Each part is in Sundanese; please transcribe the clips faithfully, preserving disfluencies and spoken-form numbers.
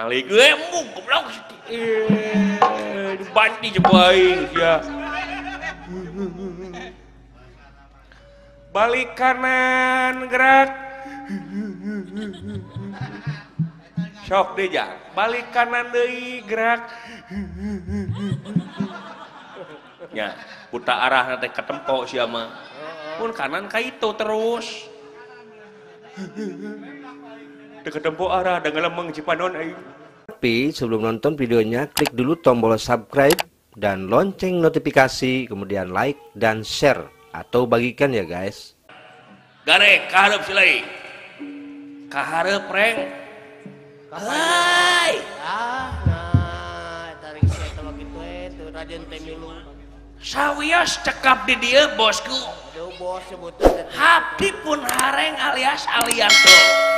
ningali gue mung goblok eh dibanti jebaing ya balik kanan gerak sok deh jang balik kanan deui gerak nya puta arah nanti ketempo sia mah pun kanan ka itu terus teu ketempo arah da ngelemeng cipanon aing. Tapi sebelum nonton videonya klik dulu tombol subscribe dan lonceng notifikasi, kemudian like dan share atau bagikan ya guys. Garek kaharep silai kaharep reng hai ah nah tarik saya kalau gitu itu Raden Temilu sawios cekap di dia bosku aduh bos sebutan hati pun hareng alias alianto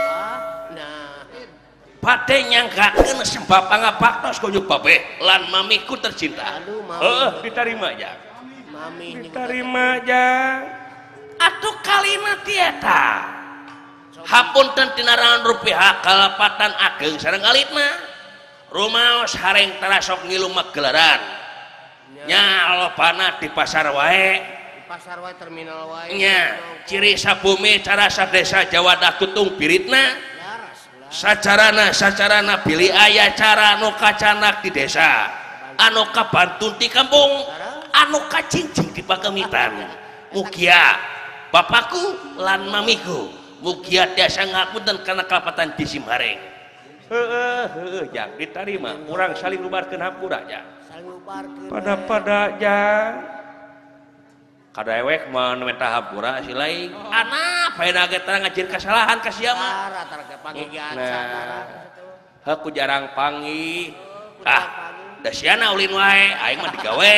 nah pate nyangkakeun sembah pangapaktos kunjuk babe lan mamiku tercinta aduh mami heeh diterima aja mami diterima aja atuh kalina tieta hapunten tinarangan rupiah kalapatan ageng sareng alitna rumaos hareng tarasok ngilu magelaran nya lobana di pasar wae di pasar wae terminal wae nya ciri sabumi cara sadesa Jawa Dakutung biritna sacarana sacarana pilih aya cara anu kacanak di desa anu kabantun di kampung anu kacincing di pagamitan mugia bapakku lan mamiku mugia tiasa ngapunten kana kalapatan di Simhareng heeh heeh jang diterima urang saling nubarkeun hampura jang saling nubarkeun pada-pada jang kadewek mah menta hampura si lain anak paena ge tara ngajieun kasalahan ka sia mah rata rata panggihan nah aku jarang panggih ah da siana ulin wae aing mah digawe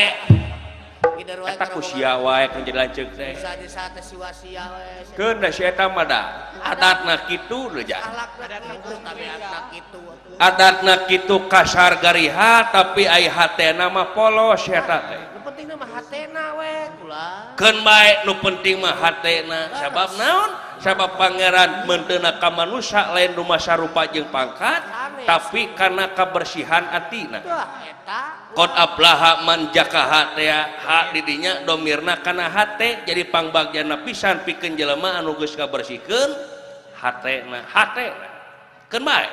eta ku sia wae ku jadi lanceuk teh bisa di saat siwa-sia we keun da si eta mah da adatna kitu lho ja adatna tabiatna kitu adatna kitu kasar gariha tapi ai hatena mah polos eta teh nu penting mah hatena we ulah keun bae nu penting mah hatena sabab naon sabab pangeran menteuna ka manusia lain rumah sarupa jeung pangkat tapi karena kebersihan atina eta qad ablaha man jakaha teh hak didinya domirna kana hate jadi pangbagyana pisan pikeun jelema anu geus kabersihkeun hatena hatena keun bae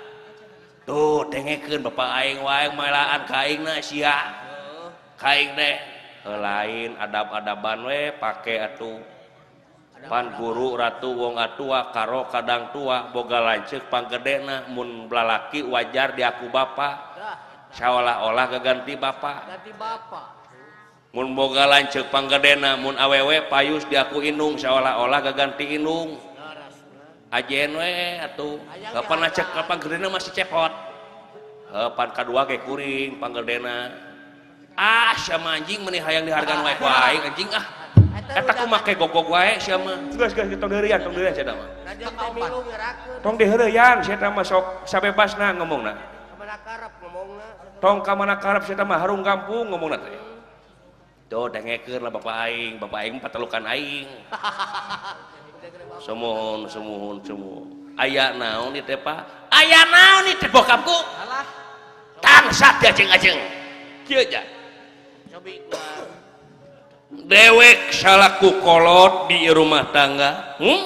tuh dengekeun bapak aing wae maelaan ka aingna sia ka aing teh lain adab-adaban we pake atuh pan guru ratu wong atua karo kadang tua boga lanceuk panggedena mun lalaki wajar diaku bapa seolah-olah gaganti bapa ganti bapa mun boga lanceuk panggedena mun awewe payus diaku indung seolah-olah gaganti indung ajen we atuh kapan cek kapan gedena masih cepot pan kadua ge kuring panggedena ah sia anjing meuni hayang dihargaan wae ku aing anjing ah eta ku make gogog wae sia mah geus geus tong deurian tong deurian sia mah Raden Temilu ngerakeun tong deureuyan sia mah sok sabebasna ngomongna kamana karep ngomongna tong ka mana karep sia mah harung kampung ngomongna teh tuh dengekeun lah bapak aing bapak aing patelukan aing sumuhun sumuhun sumuhun aya naon ieu teh Pak aya naon ieu teh bokapku alah tansah diajeng-ajeng kieu ja cobi dewek salaku kolot di rumah tangga hmm?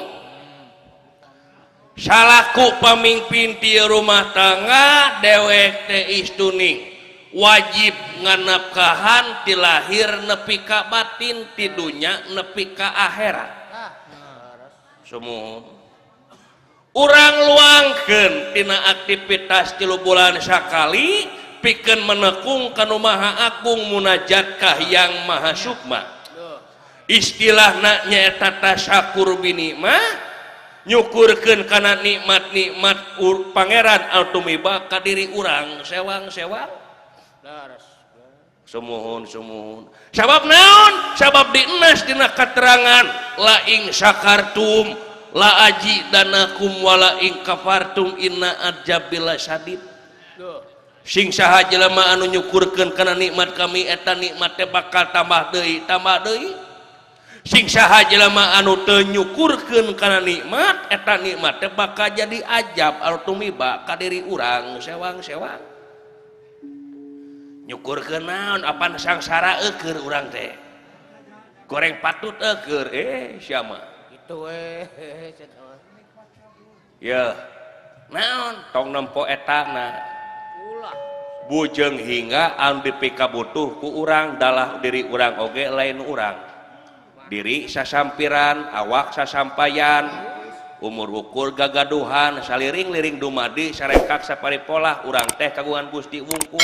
salaku pamimpin di rumah tangga dewek teh istuning wajib nganapkahan ti lahir nepi ka batin ti dunya nepi ka akhirat sumuhun urang luangkeun tina aktivitas tilu bulan sakali pikeun menekung kanu maha agung munajat ka Hyang Maha Sukma istilahna nyaeta tasyakur binikmah nyukurkeun kana nikmat-nikmat pangeran atumiba ka diri urang sewang-sewang sumuhun sumuhun sabab naon sabab dieunas dina katerangan la ing sakartum la ajidanakum wala ing kafartum inna adzabil sadid sing saha jelema anu nyukurkeun kana nikmat kami eta nikmat teh bakal tambah deui tambah deui sing saha jelema anu teu nyukurkeun kana nikmat eta nikmat teh bakal jadi ajab anu tumiba ka diri urang sewang-sewang nyukurkeun naon apan sangsara eukeur urang teh goreng patut eukeur eh sia mah Gitu we. ya naon tong nempo etana Ulah. bujeng hingga anu dipika butuh ku urang dalah diri urang oge lain urang diri sasampiran awak sasampayan umur ukur gagaduhan saliring-liring dumadi sarengkak saparipolah urang teh kagungan Gusti wungkul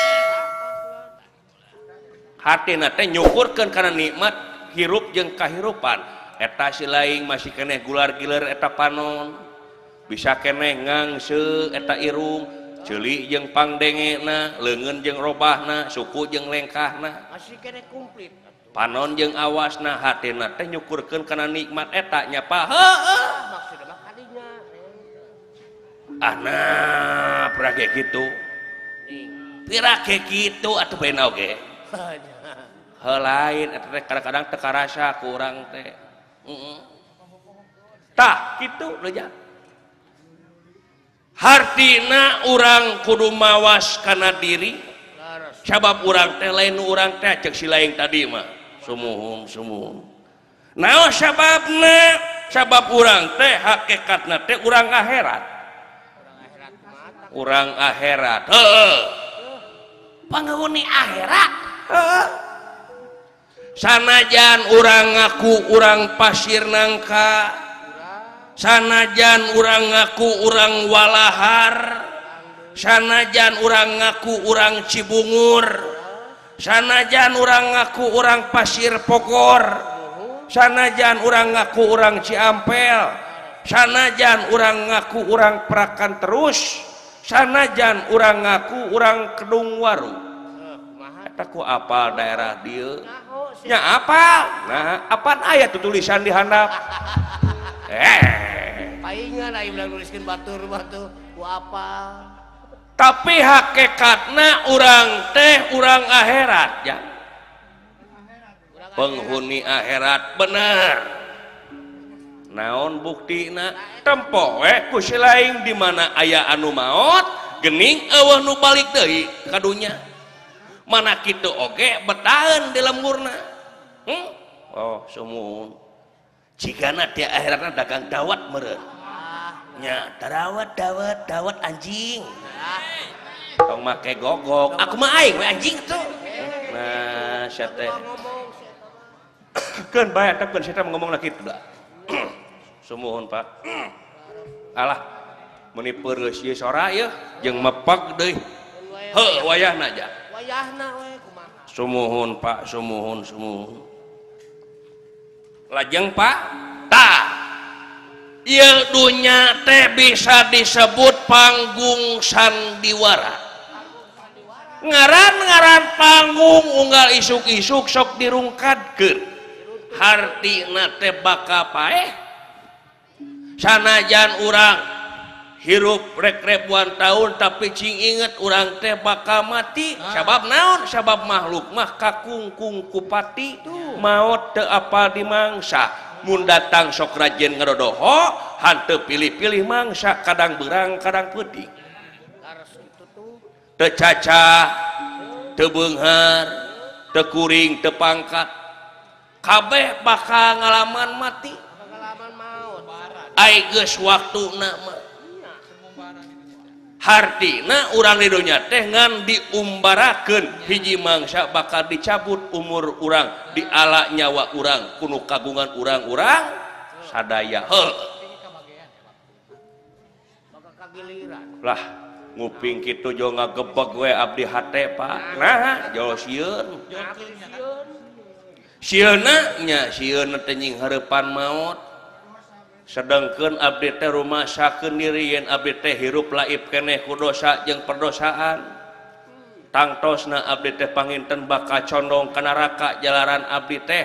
hatina teh nyukurkeun kana nikmat hirup jeung kahirupan eta silaing masih keneh gular-giler eta panon bisa keneh ngangse eta irung ceuli jeung pangdengena leungeun jeung robahna suku jeung lengkahna Masih kene komplit. panon jeung awasna hatina teh nyukurkeun kana nikmat eta nya pa heueuh Maksudna mah kadinya. ana pira ge kitu pira ge kitu atuh bae oge heuh lain eta teh kadang-kadang teu karasa ku urang teh heeh tah kitu leja hartina urang kudu mawas kana diri Laras. sabab urang teh lain urang teh cek si lain tadi mah sumuhun sumuhun naon sababna sabab urang teh hakikatna teh urang akhirat urang akhirat heueuh panghuni akhirat heueuh sanajan urang ngaku urang pasir nangka sanajan urang ngaku urang walahar sanajan urang ngaku urang Cibungur sanajan urang ngaku urang Pasir Pogor sanajan urang ngaku urang Ciampel sanajan urang ngaku urang Perakan Terus sanajan urang ngaku urang Kedung Waru eta ku apal daerah dieu nya apal nah apaan aya tulisan di handap eh Paingan aya ulah nuliskeun batur batu ku apa? Tapi hakikatna urang teh urang akhirat ya penghuni akhirat bener naon buktina tempo we ku silaing di mana aya anu maot geuning eueuh nu balik deui ka dunya mana kitu oge betaheun di lemburna hmm? oh sumuhun jigana di akhiratna dagang dawat meureun nya darawat dawat dawat anjing tong make gogok aku mah aing we anjing tuh nah sia teh keun bae eta keun sia ngomongna kitu da sumuhun Pak alah meuni peureus ieu sora ieu jeung mepeg deui heuh wayahna aja Wayahna we kumaha? sumuhun Pak sumuhun sumuhun lajeng Pak tah ieu dunya teh bisa disebut panggung sandiwara ngaran-ngaran panggung unggal isuk-isuk sok dirungkadkeun hartina teh bakal paeh sanajan urang hirup rek ribuan tahun tapi cing inget urang teh bakal mati sabab naon sabab makhluk mah kakungkung kupati maot teu apal dimangsa mun datang sok rajin ngadodoho hanteu pilih-pilih mangsa kadang beurang kadang peuting teu cacah teu beunghar teu kuring teu pangkat kabeh bakal ngalaman mati Pengalaman maut. ai geus waktuna mah hartina urang di dunya teh ngan diumbarakeun hiji mangsa bakal dicabut umur urang diala nyawa urang kuno kagungan urang-urang sadaya heuh Bakal kagiliran. lah nguping kitu jo ngagebeg we abdi hate Pak nah jo sieun sieuna nya sieun teh nying hareupan maot sedengkeun abdi teh rumasakeun diri yen abdi teh hirup laib keneh ku dosa jeung perdosaan tangtosna abdi teh panginten bakal condong ka neraka jalaran abdi teh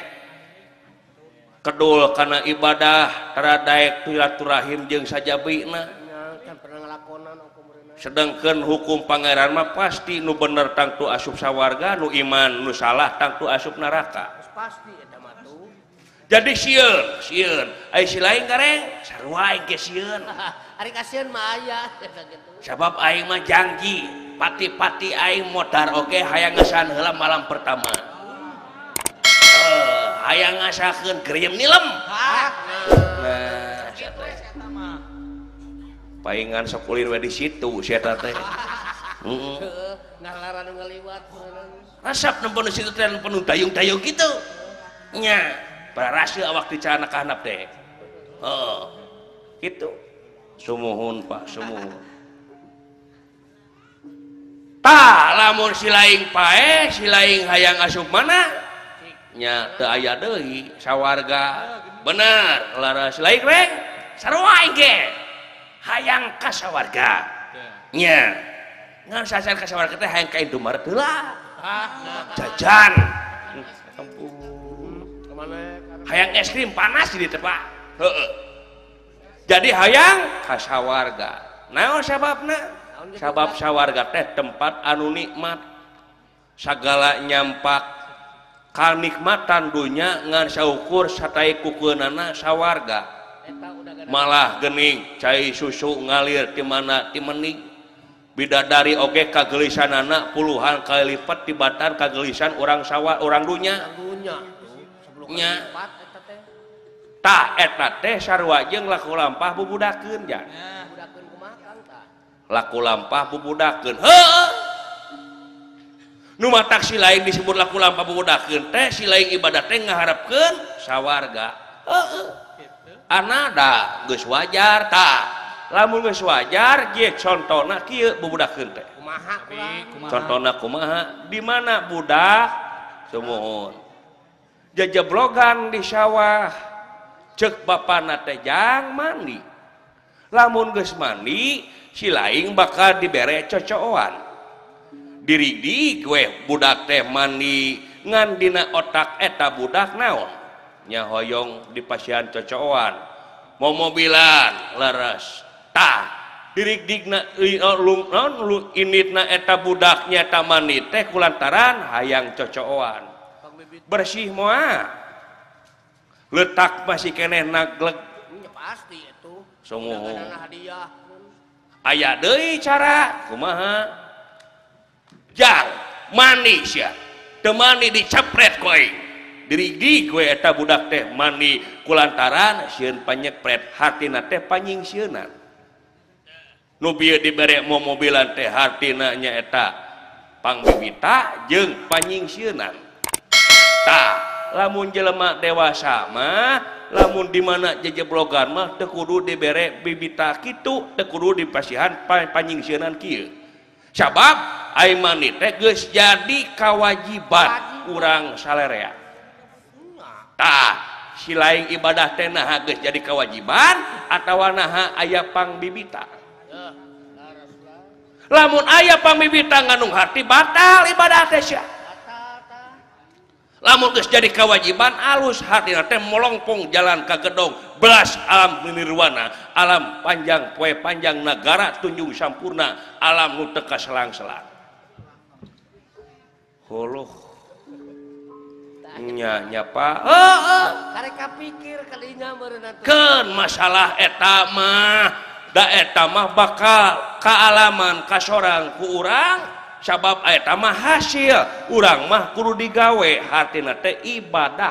kedul kana ibadah taradaek silaturahim jeung sajabina Nya kan pernah ngelakonan kumurina. sedangkan hukum pangeran mah pasti nu bener tangtu asup sawarga nu iman nu salah tangtu asup neraka Pasti eta mah tuh. jadi sieun sieun ai si lain gareng sarua aing ge sieun Ari kasieun mah aya gitu. sabab aing mah janji pati-pati aing modar oge hayang ngasan heula malam pertama uh, hayang ngasakeun geriem nilem Hah? nah eta mah paingan sok ulin we di situ sia eta teh heeh Heeh, ngalarang ngaliwat. rasap nempo di situ teh penuh dayung-dayung gitu nya berhasil awak di cana kahanap teh heeh gitu sumuhun Pak sumuhun tah lamun si laing pae si laing hayang asup mana nya teu aya deui sawarga bener lara si laing reng sarua ge hayang ka sawarga nya ngan sasar ka sawarga teh hayang ka Indomaret heula jajan ampun hayang es krim panas di teh Pak heeh jadi hayang ka sawarga naon sababna sabab sawarga teh tempat anu nikmat sagala nyampak kanikmatan dunya ngan saukur satai kukeunana sawarga malah geuning cai susu ngalir ti mana ti mening bidadari oge kagelisanana puluhan kali lipat tibatan kagelisan orang sawar orang dunya nya tah eta teh sarua jeung laku lampah bubudakeun ja laku lampah bubudakeun heuh nu matak si lain disebut laku lampah bubudakeun teh si lain ibadah teh ngaharepkeun sawarga heuh anada geus wajar tah lamun geus wajar geus contona kieu bubudakeun teh kumaha contona kumaha di mana budak sumuhun jajablogan di sawah cek bapana teh jang mandi lamun geus mandi si laing bakal dibere cocokan diri di gue budak teh mandi ngan dina otak eta budak naon nya hoyong di pasian cocokan mau mobilan leres tah diri digna lum non initna eta budaknya ta mandi teh kulantaran hayang cocokan bersih moal letak masih keneh naglek Ya pasti itu sumuhun hadiah aya deui cara kumaha jang mani sia teu mani dicepret ku aing diri di gue eta budak teh mani kulantaran sieun panyepret hartina teh panyingsieunnan nu bieu dibere momobilan teh hartina nyaeta pangbibita jeung panyingsieunnan tah lamun jelema dewasa mah lamun di mana jejeblogan mah teu kudu dibere bibita kitu teu kudu dipasihan panyingsieunnan kieu sabab aing mani teh geus jadi kawajiban urang salerea tah si laing ibadah teh naha geus jadi kawajiban atawa naha aya pangbibita lamun aya pangbibita ngandung harti batal ibadah teh sia lamun geus jadi kawajiban alus hatina teh molongpong jalan ka gedong belas alam nirwana alam panjang poe panjang nagara tunjung sampurna alam nu teu kaselang-selang huluh nya nyapa heuh karek kapikir kalinya meureunna keun masalah eta mah da eta mah bakal kaalaman ka sorang ku urang sabab eta mah hasil urang mah kudu digawe hartina teh ibadah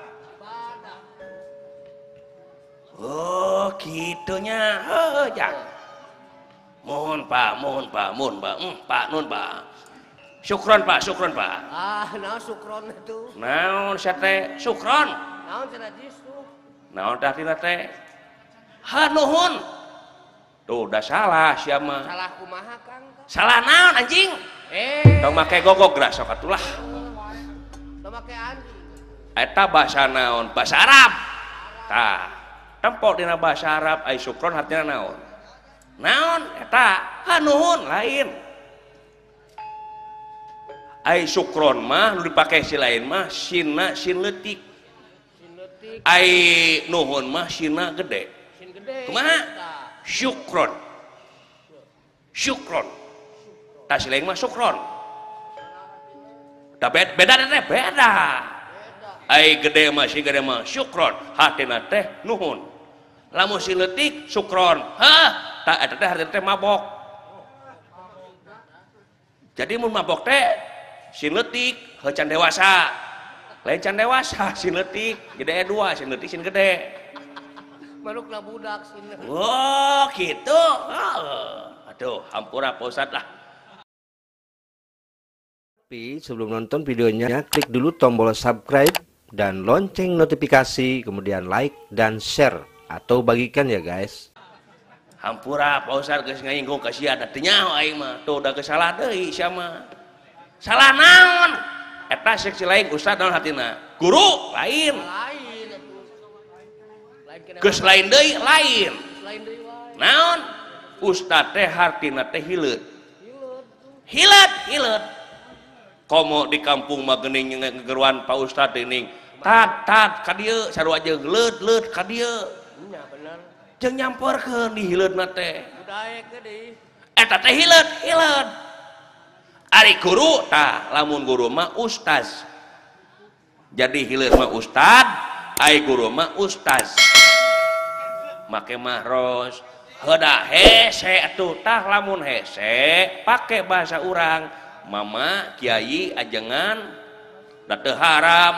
oh kitunya heuh jang mohon Pak mohon Pak mohon Pak hmm, Pak nun Pak syukron Pak syukron Pak ah naon sukron itu naon sia teh syukron naon cenah jisu naon teh hartina teh hanuhun tuh udah salah sia mah salah kumaha Kang salah naon anjing eh tong make gogog geura sok atulah teu make anjing eta bahasa naon bahasa Arab tah tempo dina bahasa Arab ai syukron artina naon naon eta hanuhun lain ai syukron mah nu dipake si lain mah sinna sin leutik sin leutik ai nuhun mah sinna gede sin gede kumaha syukron syukron tah si lain mah syukron da beda beda teh beda ai gede mah si gede mah syukron hatina teh nuhun lamun si leutik syukron hah tak eta teh hartina teh mabok jadi mun mabok teh si leutik heuh can dewasa lain can dewasa si leutik gede dua si leutik si gede Manukna budak sini. oh gitu oh. Aduh hampura Pak Ustad lah. Tapi sebelum nonton videonya, klik dulu tombol subscribe dan lonceng notifikasi, kemudian like dan share atau bagikan ya guys. Hampura Pak Ustad geus ngainggung kasihan atunya aing mah. Tuh udah kesalah deui sia mah. Salah naon? Eta seksi lain Ustad naon hatina? Guru lain. Lain atuh. Lain kena. Geus lain deui lain. Lain deui wae. Naon? Ustad teh hartina teh hileut. Hileut. Hileut, hileut. Komo di kampung mah geuning ngegeruan Pak Ustad geuning. Tat tat ka dieu sarua jeung leut leut ka dieu. Nya bener. Jeung nyamperkeun di hileutna teh. Budaya ke deui. Eta teh hileut, hileut. Ari guru tah lamun guru mah ustaz. Jadi hileut mah ustad, ai guru mah ustaz. Make mahros. Heuda hese atuh tah lamun hese pake bahasa urang mama kiai ajengan da teu haram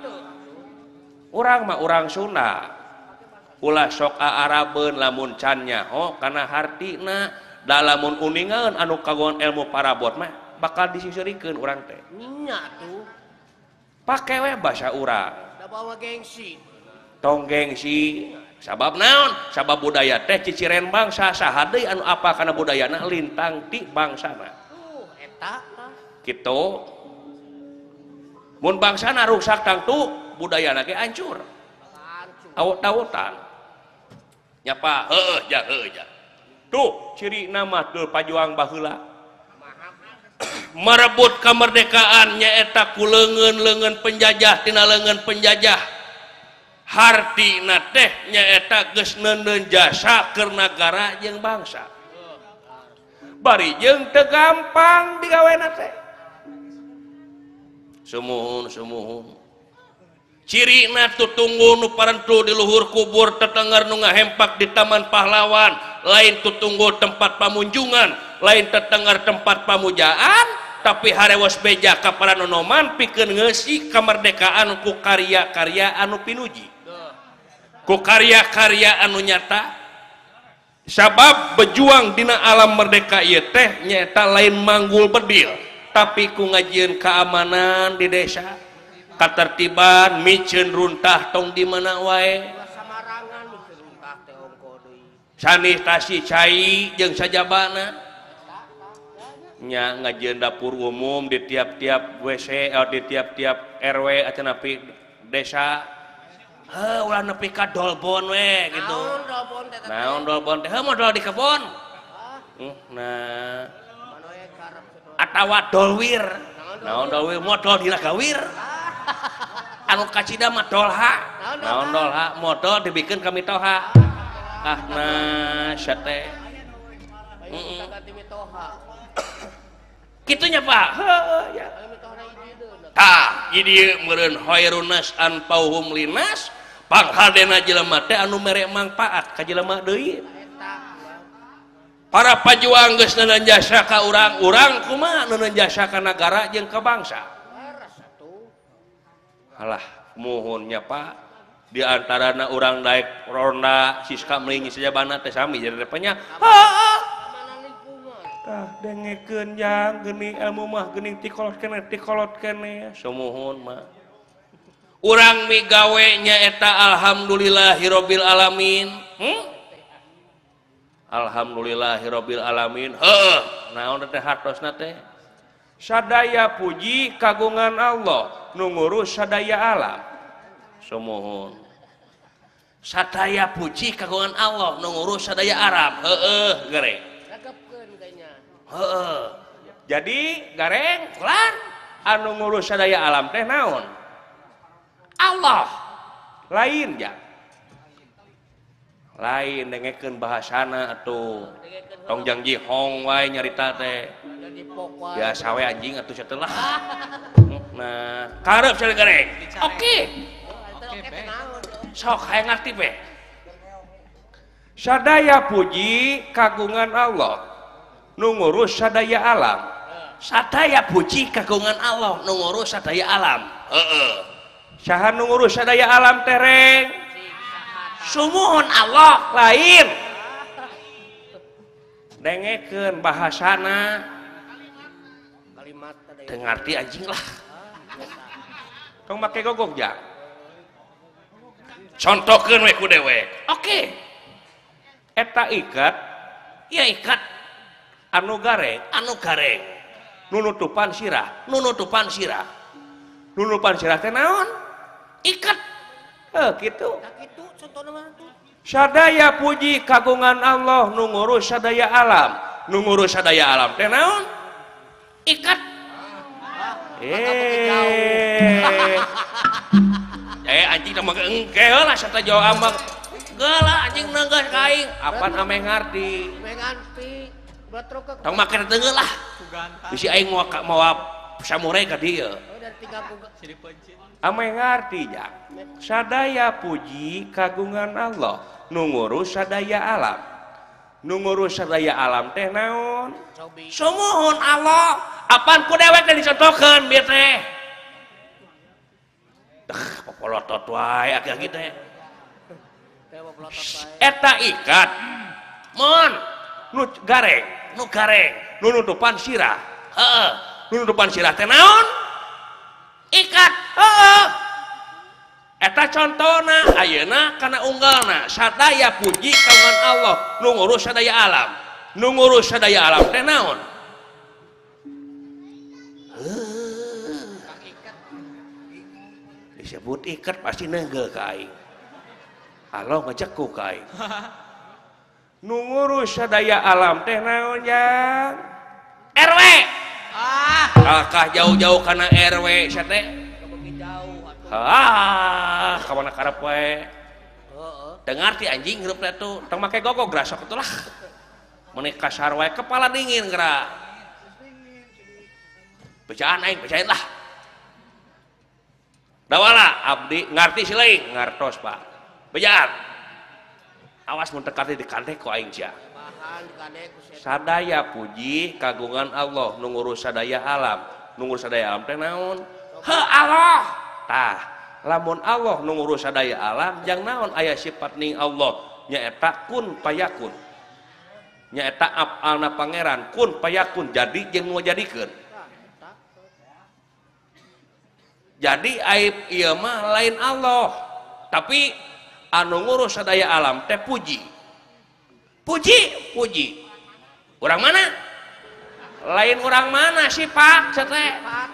urang mah urang Sunda ulah sok aarabeun lamun can nyaho kana hartina da lamun uningan anu kagungan ilmu parabot mah bakal disisirikeun urang teh Nya tuh. pake we bahasa urang Da bawa gengsi. tong gengsi sabab naon sabab budaya teh ciciren bangsa saha deui anu apa kana budayana lintang ti bangsana Tuh eta tah. kitu mun bangsana rusak tangtu budayana ge hancur Hancur. awot-awotan nyapa heueuh ja heueuh ja tuh ciri nama teu pajuang baheula merebut kemerdekaan nyaeta ku leungeun-leungeun penjajah tina leungeun penjajah hartina teh nyaeta geus neuneun jasa keur nagara jeung bangsa bari jeung teu gampang digawena teh sumuhun sumuhun cirina tutunggu nu parentu di luhur kubur tetenger nu ngahempak di taman pahlawan lain tutunggu tempat pamunjungan lain tetenger tempat pamujaan tapi harewas beja kaparanonoman pikeun ngeusi kemerdekaan ku karya-karya anu pinuji ku karya-karya anu nyata sabab berjuang dina alam merdeka ieu teh nyata lain manggul bedil tapi ku ngajieun keamanan di desa katertiban miceun runtah tong di mana wae Samarangan mikeun runtah teh ongko deui. sanitasi cai jeung sajabana nya ngajieun dapur umum di tiap-tiap W C atau di tiap-tiap R W atau napi desa heuh ulah nepi ka dolbon we gitu Naon dolbon teh teh? naon dolbon teh heuh modal di kebon nah Mano we karep sedo. atawa dolwir naon dolwir modal dina gawir anu kacida mah dolha naon dolha modal dibikeun ka mitoha ah nah sia teh Bae kita ganti mitoha. kitunya Pak heuh ya Bae mitoha hiji deui. tah ieu meureun khairun nas anfa'uhum linnas panghadena jelema teh anu mere mangpaat ka jelema deui Eta. para pajuang geus neuneun jasa ka urang urang kumaha neuneun jasa ka nagara jeung ka bangsa Laras atuh. alah muhunnya Pak di antarana urang daek ronda siska melingi sajabana teh sami jadi repanya heeh Keamanan lingkungan. tah dengekeun jang geuning ilmu mah geuning tikolot keneh tikolot keneh sumuhun mah urang migawe nyaeta alhamdulillahirabbil alamin hmm? alhamdulillahirabbil alamin heuh naon teh hartosna teh sadaya puji kagungan Allah nu ngurus sadaya alam sumuhun sadaya puji kagungan Allah nu ngurus sadaya alam heueuh gareng Ragepkeun kayaknya. heueuh jadi gareng lan anu ngurus sadaya alam teh naon Allah lain ya lain dengekeun bahasana atuh tong janji hong wae nyarita teh Jadi pok wae. biasa we anjing atuh setelah Nah, karep cari gareng. Oke. Oke teh naon? Sok hayang ngarti be. Sadaya puji kagungan Allah nu ngurus sadaya alam. Sadaya puji kagungan Allah nu ngurus sadaya alam. Heeh. Saha nu ngurus sadaya alam tereng? Sumuhun Allah lain. Dengekeun bahasana. Kalimat tadi. Teu ngarti anjing lah. Tong make gogog ja. Contohkeun we ku dewek. Oke. Eta ikat, ya ikat anu gareng, anu gareng. Nunutupan sirah, nunutupan sirah. Nunutupan sirah teh naon? Ikat. Heh kitu. Nah kitu contohna mah tuh. Sadaya puji kagungan Allah nu ngurus sadaya alam. Nu ngurus sadaya alam teh naon? Ikat. Eh. Eh anjing mah engke heula sata jawab ambak. Geula anjing neunggeus kaing. Apaan ame ngarti? Menganti batrok ke. Tong make teungeul lah. Bisi aing mau mau samurai ka dieu. Oh dari tiga buga. Ame ngarti ja. Sadaya puji kagungan Allah nu ngurus sadaya alam. Nu ngurus sadaya alam teh naon? Cobi. Sumuhun Allah. Apaan ku dewek teh dicontohkeun bieu teh? Dah, popolotot wae agi-agi teh. Dewa pelotot bae. Eta ikat mon nu gareng, nu gareng, nu nutupan sirah. Heeh. Nu nutupan sirah teh naon? Ikat. Heeh. Eta contona ayeuna kana unggalna sadaya puji kagungan Allah nu ngurus sadaya alam. Nu ngurus sadaya alam teh naon? Disebut ikat pasti neungeul ka aing. Allah ngajak ku ka aing. Nu ngurus sadaya alam teh naon jang? R W. Ah, kakah jauh-jauh kana R W sia teh. Kabegi jauh atuh. Ah, ka mana karep we. Heeh. Teu ngarti anjing hirup teh tuh. Tong make gogog grasok atuh lah. Meni kasar wae kepala dingin geura. Bacaan aing bacain lah. Dawala abdi ngarti sileing ngartos Pak. Bejaan. Awas mun teu karti dikandek ku aing sia. Bahan dikadek ku sia. Sadaya puji kagungan Allah nu ngurus sadaya alam. Nu ngurus sadaya alam teh naon? He Allah. Tah, lamun Allah nu ngurus sadaya alam jang naon aya sifat ning Allah nyaeta kun payakun. Nyaeta afalna pangeran kun payakun jadi jeung nu jadikeun. Jadi aib ieu mah lain Allah, tapi anu ngurus sadaya alam teh puji. Puji, puji. Urang mana? Lain urang mana sih Pak? Teh.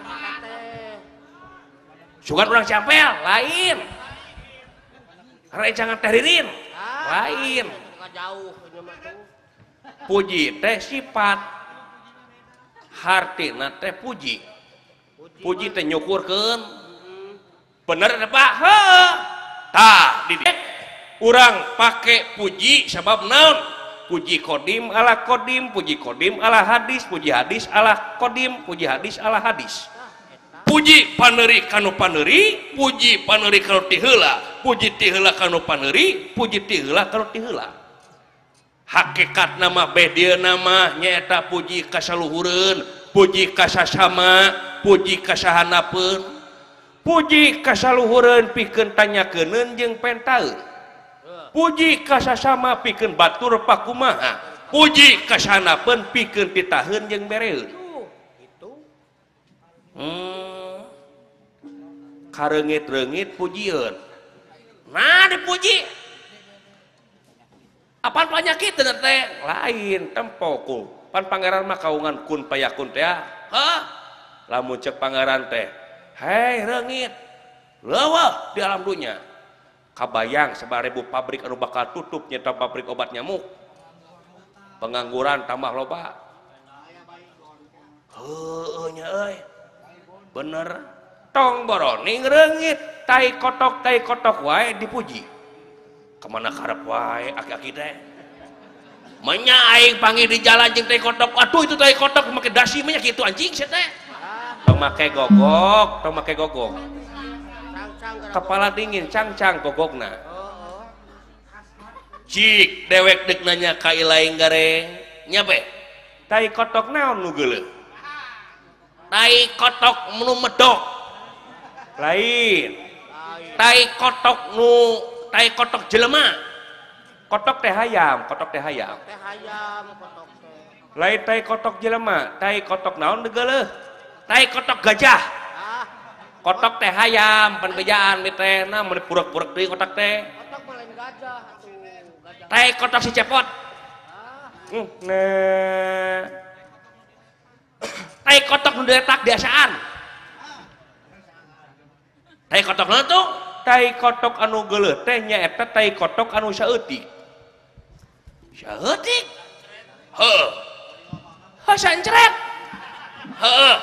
Sugan urang Campel, lain. Rencangan teh Ririn, lain. Jauh ieu mah tuh. Puji teh sifat. Hartina teh puji. Puji teh nyukurkeun. Bener teh Pak? Heuh. Tah, di dieu urang pake puji sabab naon? Puji kodim ala kodim, puji kodim ala hadis, puji hadis ala kodim, puji hadis ala hadis. Puji paneuri kanu paneuri, puji paneuri kanu ti heula, puji ti heula kanu paneuri, puji ti heula kanu ti heula. Hakikat nama beh dieu nama nyaeta puji kasaluhureun, puji kasasama, puji kasahanapeun. Puji kasaluhureun pikeun tanyakeun jeung pentaeun. Puji kasasama pikeun batur pakumaha. Puji kasahanapeun pikeun pitaheun jeung bereun. Itu. Hmm. Kareungit-reungit pujieun. Nah dipuji. Apaan penyakit teh? Lain tempoku. Pan pangeran mah kaungan kun payakun teh. Hah? Lamun cek pangeran teh. Hei reungit. Leuweuh di alam dunya. Kabayang sabaribu pabrik anu bakal tutup nyata pabrik obat nyamuk. Pengangguran tambah loba. Heueuh nya euy. Bener. Tong boroning reungit, tai kotok tai kotok wae dipuji. Kemana karep wae aki-aki teh. Menya aing panggil di jalan jeung tai kotok. Aduh itu tai kotok make dasi mah kitu anjing sia teh. tong make gogok tong make gogok Cang-cang gara- kepala dingin cang-cang gogokna Oh, oh. cik dewek dek nanya ka ilaing gareng nyape tai kotok naon nu geuleuh tai kotok nu medok lain Lain. tai kotok nu tai kotok jelema kotok teh hayam kotok teh hayam Teh ayam kotok teh. lain tai kotok jelema tai kotok naon nu geuleuh tai kotok gajah Ah, kotok teh hayam pan bejaan mi teh na mun purek-purek deui kotak teh kotok mah lain gajah atuh. Gajah. tai kotok si cepot Ah, Hmm, nah tai kotok nu diletak biasaan tai kotok naon tuh tai kotok anu geuleuh teh nyaeta tai kotok anu saeutik saeutik heuh heuh sancret heuh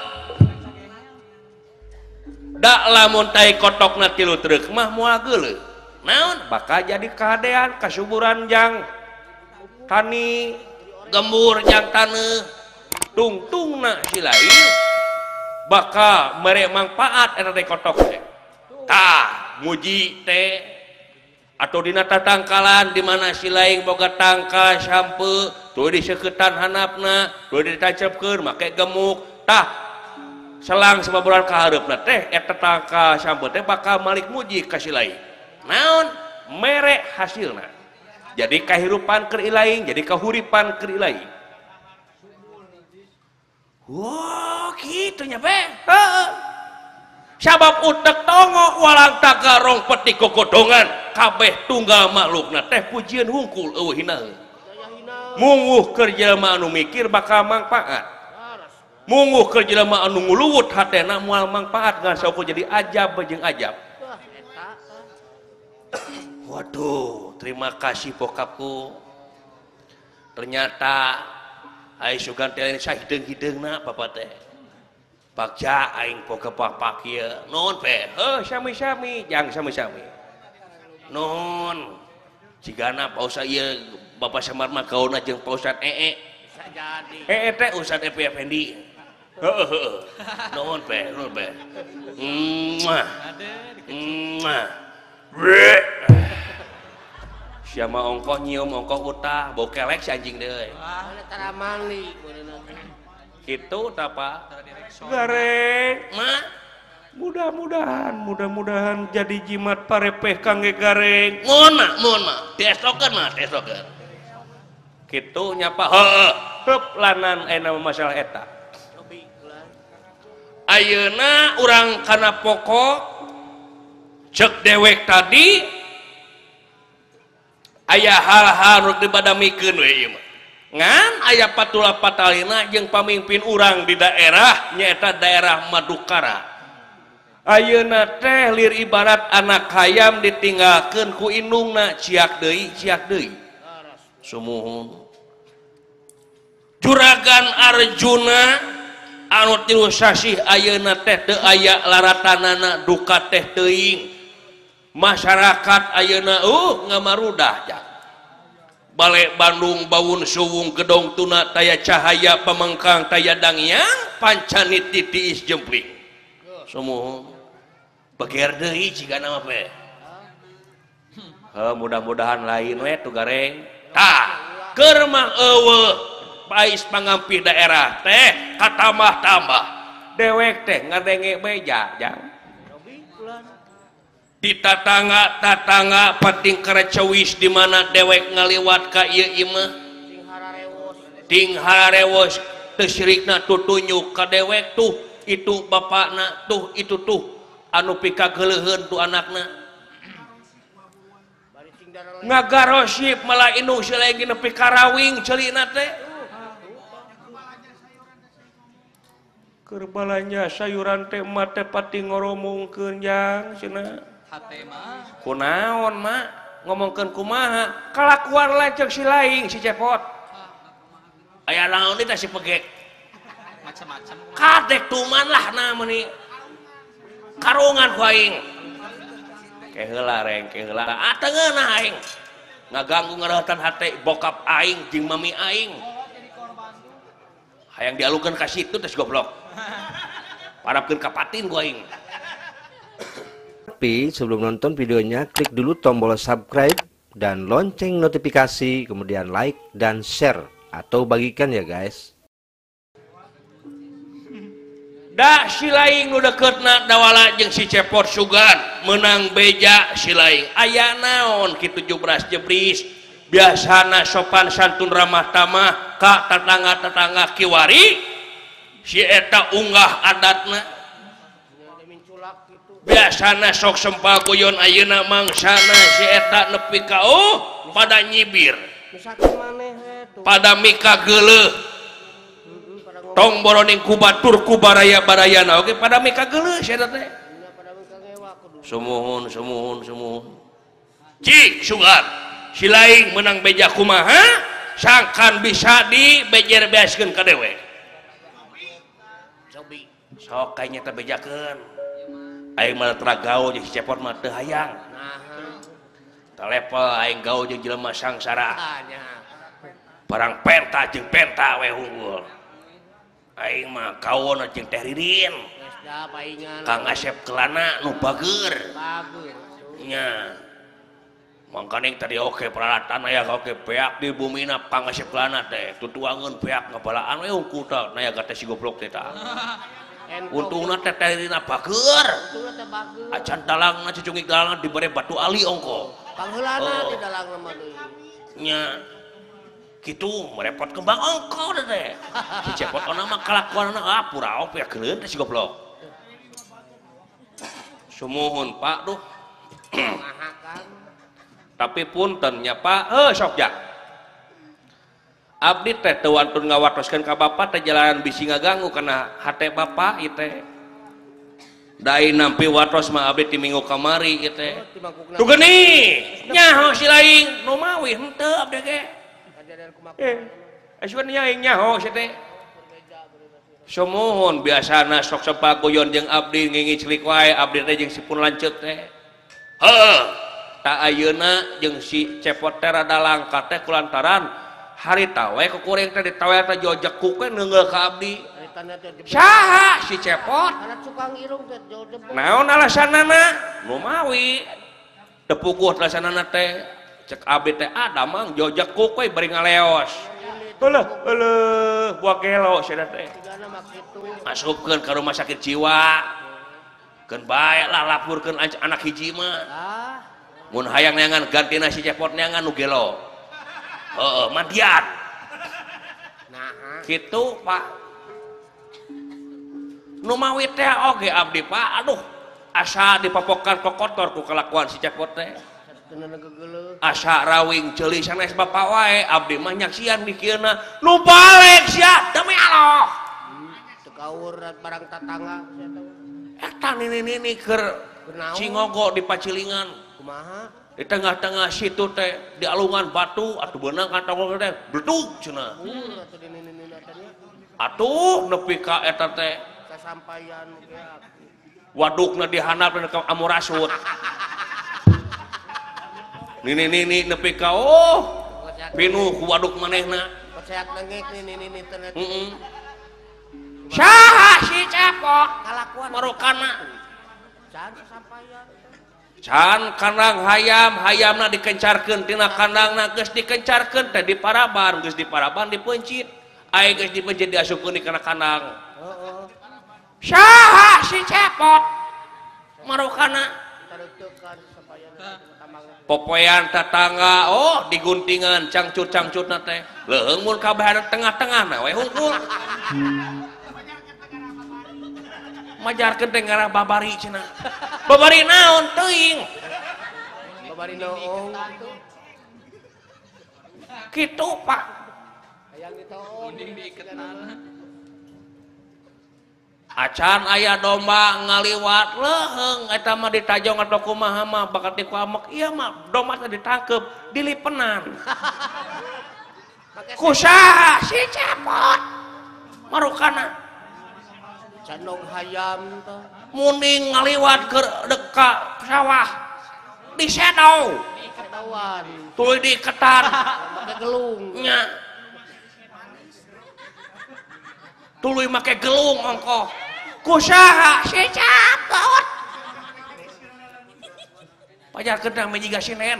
da lamun tai kotokna tilu treuk mah moal geuleuh naon bakal jadi kahadean kasuburan jang tani gembur jang taneuh tungtungna si lain bakal mere mangpaat eta tai kotok teh tah muji teh atau dina tatangkalan di mana si lain boga tangka sampe tuh diseuketan hanapna tuh ditacepkeun make gemuk tah selang sababuran kahareupna teh eta tangka sampe teh bakal malik muji ka si lain naon mere hasilna jadi kahirupan keur ilaing jadi kahuripan keur ilaing wow kitu nya be heuh sabab utek tongo walang tagarong peti kokodongan kabeh tunggal makhlukna teh pujian hungkul eueuh hina daya hina. munguh keur jelema anu mikir bakal mangpaat Laras. munguh keur jelema anu nguluwut hatena moal mangpaat ngan sauku jadi ajab jeung ajab Wah, eta. waduh terima kasih bokapku ternyata ai sugan teh sahideung-hideungna papa teh bagja aing boga bapak kieu nuhun pe heuh sami-sami jang sami-sami nuhun cigana pausa ieu Bapak Semar mah gauna jeung Pak Ustad ee Bisa jadi. ee teh Ustad Epi Effendi heuh heuh nuhun pe nuhun pe muah muah bre siapa ongkoh nyium ongkoh utah bau kelek si anjing deui Mana tara mangli beuneu. gitu apa gareng mah mudah-mudahan mudah-mudahan jadi jimat parepeh kangge gareng mohon mah mohon mah tesokeun mah tesokeun kitu nyapa heuh heup lanan aya masalah eta Lebih bulan. ayeuna urang kana pokok cek dewek tadi aya hal-hal nu dibadamikeun we ieu mah ngan aya patula patalina jeung pamimpin urang di daerah nyaeta daerah Madukara ayeuna teh lir ibarat anak hayam ditinggalkeun ku indungna ciak deui ciak deui sumuhun Juragan Arjuna anu tilu sasih ayeuna teh teu aya laratanana duka teh teuing masyarakat ayeuna uh ngamarudah ja balik Bandung bawun suwung gedong tuna taya cahaya pemengkang taya dangyang pancanit titiis jempling sumuhun beger deui cigana mah pe heuh mudah-mudahan lain we tu gareng tah keur mah eueuh pais pangampi daerah teh katambah-tambah dewek teh ngadenge beja jang Lebih bulan. di tatangga-tatangga pating karecewis di mana dewek ngaliwat ka ieu imah Sing hararewos. ting hararewos teu sirikna tutunjuk ka dewek tuh itu bapakna tuh itu tuh anu pikageuleuheun tu anakna Bari sing darah lain. ngagarosip malah indung silegi nepi karawing ceulina teh keur balanya sayuran teh mah teh pati ngoromongkeun jang cenah hate mah kunaon mak ngomongkeun kumaha kalakuan lecek si laing si cepot aya naon teh si pegek macam-macam kadek tuman lah na meuni karungan ku aing ke heula reng ke heula atengeuna aing ngaganggu ngareutan hate bokap aing jeung mami aing hayang dialukeun ka situ teh goblok Parapkeun ka patin gua aing. Tapi sebelum nonton videonya, klik dulu tombol subscribe dan lonceng notifikasi, kemudian like dan share atau bagikan ya guys. Da si laing nu deketna dawala jeung si Cepot Sugan menang beja si laing. Aya naon kitu jubras jebris. Biasana sopan santun ramah tamah ka tetangga-tetangga kiwari. Si eta unggah adatna. Biasana sok sempaguyon ayeuna mangsana si eta nepi ka oh pada nyibir. Pada mika geuleuh. Tong boroning ku batur ku baraya-barayana oge pada mika geuleuh si eta teh. Sumuhun sumuhun sumuhun. Cik Sugan, si laing menang beja kumaha? Sangkan bisa dibejer-beaskeun ka dewe. Sok kayaknya teh bejakeun. Aing mah teu gaul jeung si Cepot mah teu hayang. Telepel aing gaul jeung jelema sangsara. Barang penta jeung penta we unggul. Aing mah kaon jeung Teh Ririn. Kang Asep Kelana nu bageur. Nya. Mangkane tadi oke peralatan aya oke peak di bumina Kang Asep Kelana teh tutuangeun peak ngabalaan we unggul tah naya teh si goblok teh tah. Untungna teh Teh Ririn bageur. Acan dalangna cicungik dalangna dibere batu ali ongko. Pangheulana di dalangna mah deui. Nya. Kitu merepot kembang ongko teh. Si Cepot ona mah kalakuanna ah pura ope geuleun teh si goblok. Sumuhun Pak duh. Tapi punten nya Pak, heuh sok jak. Abdi teh teu wantun ngawatoskeun ka Bapa teh jalanan bisi ngaganggu kana hate Bapa ieu teh. Dai nampi watos mah abdi ti minggu kamari ieu teh. Tu geuni, nyaho si laing nu mawih henteu abdi ge. Eh, asukeun nyaing nyaho si teh. Sumuhun biasana sok sepaguyon jeung abdi ngingiclik wae abdi teh jeung sipun lanceuk teh. Heuh, ta ayeuna jeung si Cepot teh rada langka teh kulantaran harita we kukuring teh ditawe teh jojek kuke neungeul ka abdi. Saha si Cepot? Naon alasanana? Nu mawi. Teu puguh alasanana teh. Cek abdi teh ada mang jojek kuke bari ngaleos. Heulah, heulah, buah gelo sia teh. Masukkeun ka rumah sakit jiwa. Keun bae lah lapurkeun anak hiji mah. Mun hayang neangan gantina si Cepot neangan nu gelo. Heeh, mandian. Nah, kitu Pak. Nu mawi teh oge abdi Pak, aduh, asa dipapokan kokotor ku kelakuan si Cepot teh. Asa rawing ceuli sanes Bapa wae, abdi mah nyaksian mikirna, nu balik sia demi Allah. Teu kaur barang tatangga sia teh. Eta nini-nini keur cingogo di pacilingan. Kumaha? Di tengah-tengah situ teh di alungan batu atuh beunang kantong teh bledug cenah. Atuh nepi ka eta teh sasampaian ge. Wadukna dihandap ka Amurasud. Nini-nini nepi ka oh pinuh ku waduk manehna. Percayak nengek nini-nini teh. Heeh. Saha si Cepot Kalakuan marukana. Can sasampaian. Can kandang hayam hayamna dikencarkeun tina kandangna geus dikencarkeun teh di paraban geus di paraban dipencit aya geus dipencit diasupkeun di kana kandang. Heeh. Saha si Cepot marukana popoyan tetangga oh diguntingan cangcut-cangcutna teh leuheung mun kabeh tengah-tengahna we hungkul. Majarkeun teh ngarah babari cenah. Babari naon teuing? Babari naon kitu? Kitu Pak. Hayang ditoon diiketan. Acan aya domba ngaliwat leuheung eta mah ditajong atau kumaha mah bakat dikuamek ieu mah domba teh ditangkep dilipenan. Kusaha si Cepot marukana candong hayam teh muning ngaliwat ke deka sawah di sedow diketawan tuluy diketan make gelung nya tuluy make gelung ongkoh kusaha si Capot pajar kendang menjiga sinen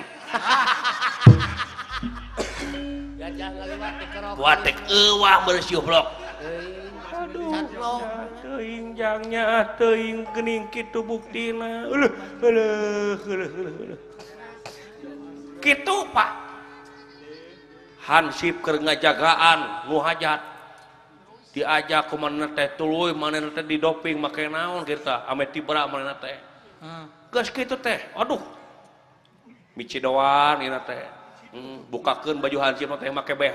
gajah ngaliwat di kerok watek euwah bersiuh blok aduh teuing jangnya teuing geuning kitu buktina eueuh eueuh eueuh eueuh kitu Pak hansip keur ngajagaan nu hajat diajak ku manehna teh tuluy manehna teh didoping make naon kita ame tibra manehna teh geus kitu teh aduh mici doan ina teh hmm, bukakeun baju hansip teh make B H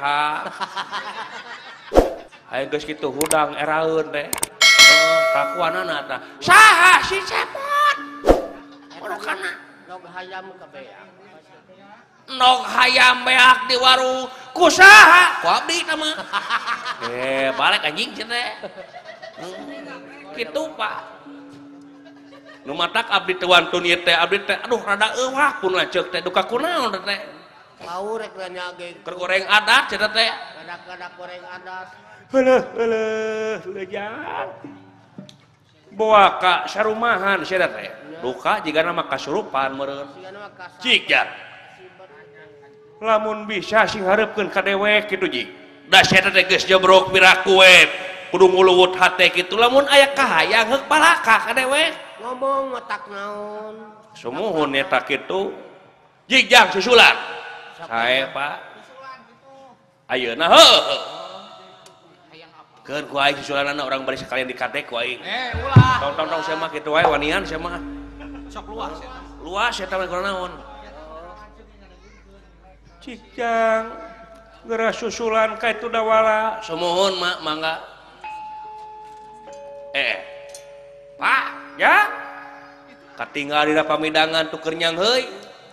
aya geus kitu hudang eraeun teh oh, kakuanana tah saha si Cepot anu kana nog hayam ka beak nog hayam beak di warung kusaha ku abdi na mah eh balik anjing cenah teh hmm, kitu Pak nu matak abdi teh wantun ieu teh abdi teh aduh rada euwah pun lanceuk teh duka kunaon teh mau rek nanya ge keur goreng adat cenah teh kadak-kadak goreng adat heueuh heueuh leujang boa ka sarumahan cenah teh duka jigana mah kasurupan meureun sigana mah kasar cigjan lamun bisa sing hareupeun ka dewek kitu ji da sia teh geus jobrok piraku we kudu nguluwut hate kitu lamun aya kahayang heuk palaka ka dewek ngomong ngotak naon sumuhun eta kitu jigjang susulan sae Pak ayeuna heuh keun ku aing susulanana urang bari sekalian dikadek ku aing Eh, ulah. tong-tong tong sia mah kitu wae wanian sia mah Sok luas ya. luas eta mah naon jigjang geura susulan ka itu dawala sumuhun mak mangga eh Pak ya katinggal dina pamidangan tuker nyang heuy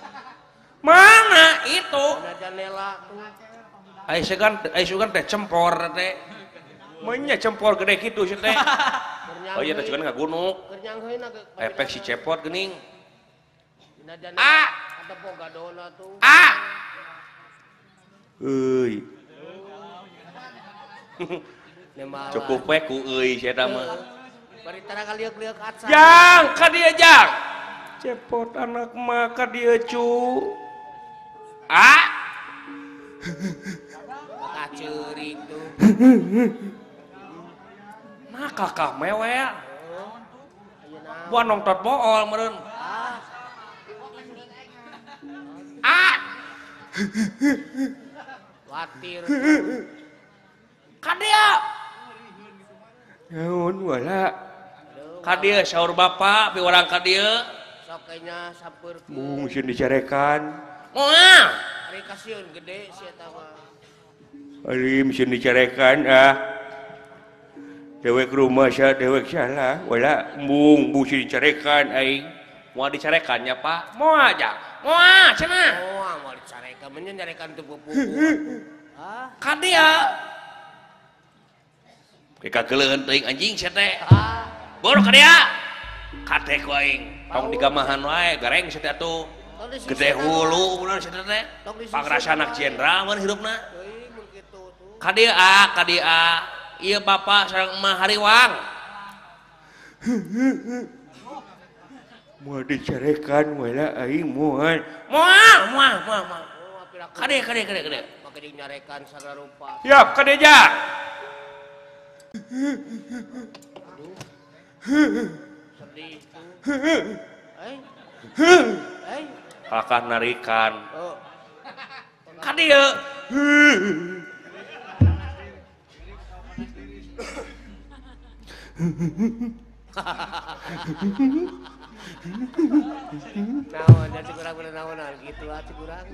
mana itu ada janela tuh ai segan ai sugan teh cempor teh menya cempor gede kitu sia teh oh iya teh sugan ngagunuk kerjang heuina ge efek si cepot geuning dina janela ah ada boga dona tuh ah euy cukup we ku euy sia eta mah bari tara kalieuk-lieuk atsa jang ka dieu jang cepot anak mah ka dieu cu ah ka ceurik tuh nah kakak mewel ayeuna buan nongtot bool meureun ah ah watir ka dieu naon wala ka dieu saur bapa pi urang ka dieu sok kayaknya sampurkeun mung sieun dicarekan moal ari kasieun gede si eta mah ari sieun dicarekan ah dewek rumah sia dewek salah wala mung mung sieun dicarekan aing moal dicarekannya Pak moal aja moal cenah moal moal dicarekan menyen nyarekan teu pupu ah ka dieu Kika keleuheun teuing anjing sia teh. ah Boro ka dieu. Kate ku aing. Tong digamahan wae gareng sia teh atuh. Gede hulu urang sia teh. Pangrasa anak jenderal mun hirupna. euy mun kitu tuh Ka dieu ah, ka dieu ah. Ieu bapak sareng emah hariwang. Moal dicarekan wala aing moal. Moal, moal, moal, moal. oh apiraku Ka dieu, ka dieu, ka dieu, ka dieu. make dinyarekan sagala rupa Yap, ka dieu ja. sedih tuh eh eh Kakak narikan. oh Ka dieu. naon jadi kurang bener naonan gitu ah kurang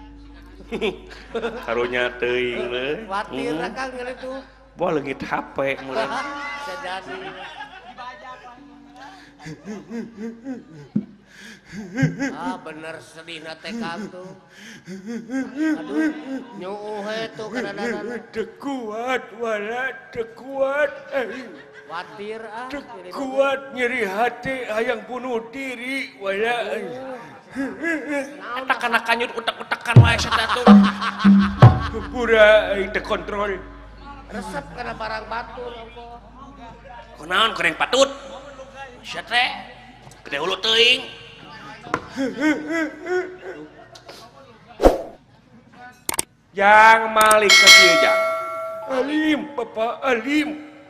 Karunya teuing leuh. watir akang ngeuleut tuh Boh leungit H P mulai. bisa jadi ah bener sedih na tekam tuh aduh nyuuh he tuh kadang-kadang Teu kuat wala teu kuat. watir ah Teu jadi kuat nyeri hati hayang bunuh diri wala. Eta kana kanyut utak-utakan wae eta tuh. Pura teu kontrol. resep karena barang batur engko kunaon goreng patut sia teh gede hulu teuing jang malik ka dieu jang alim bapak alim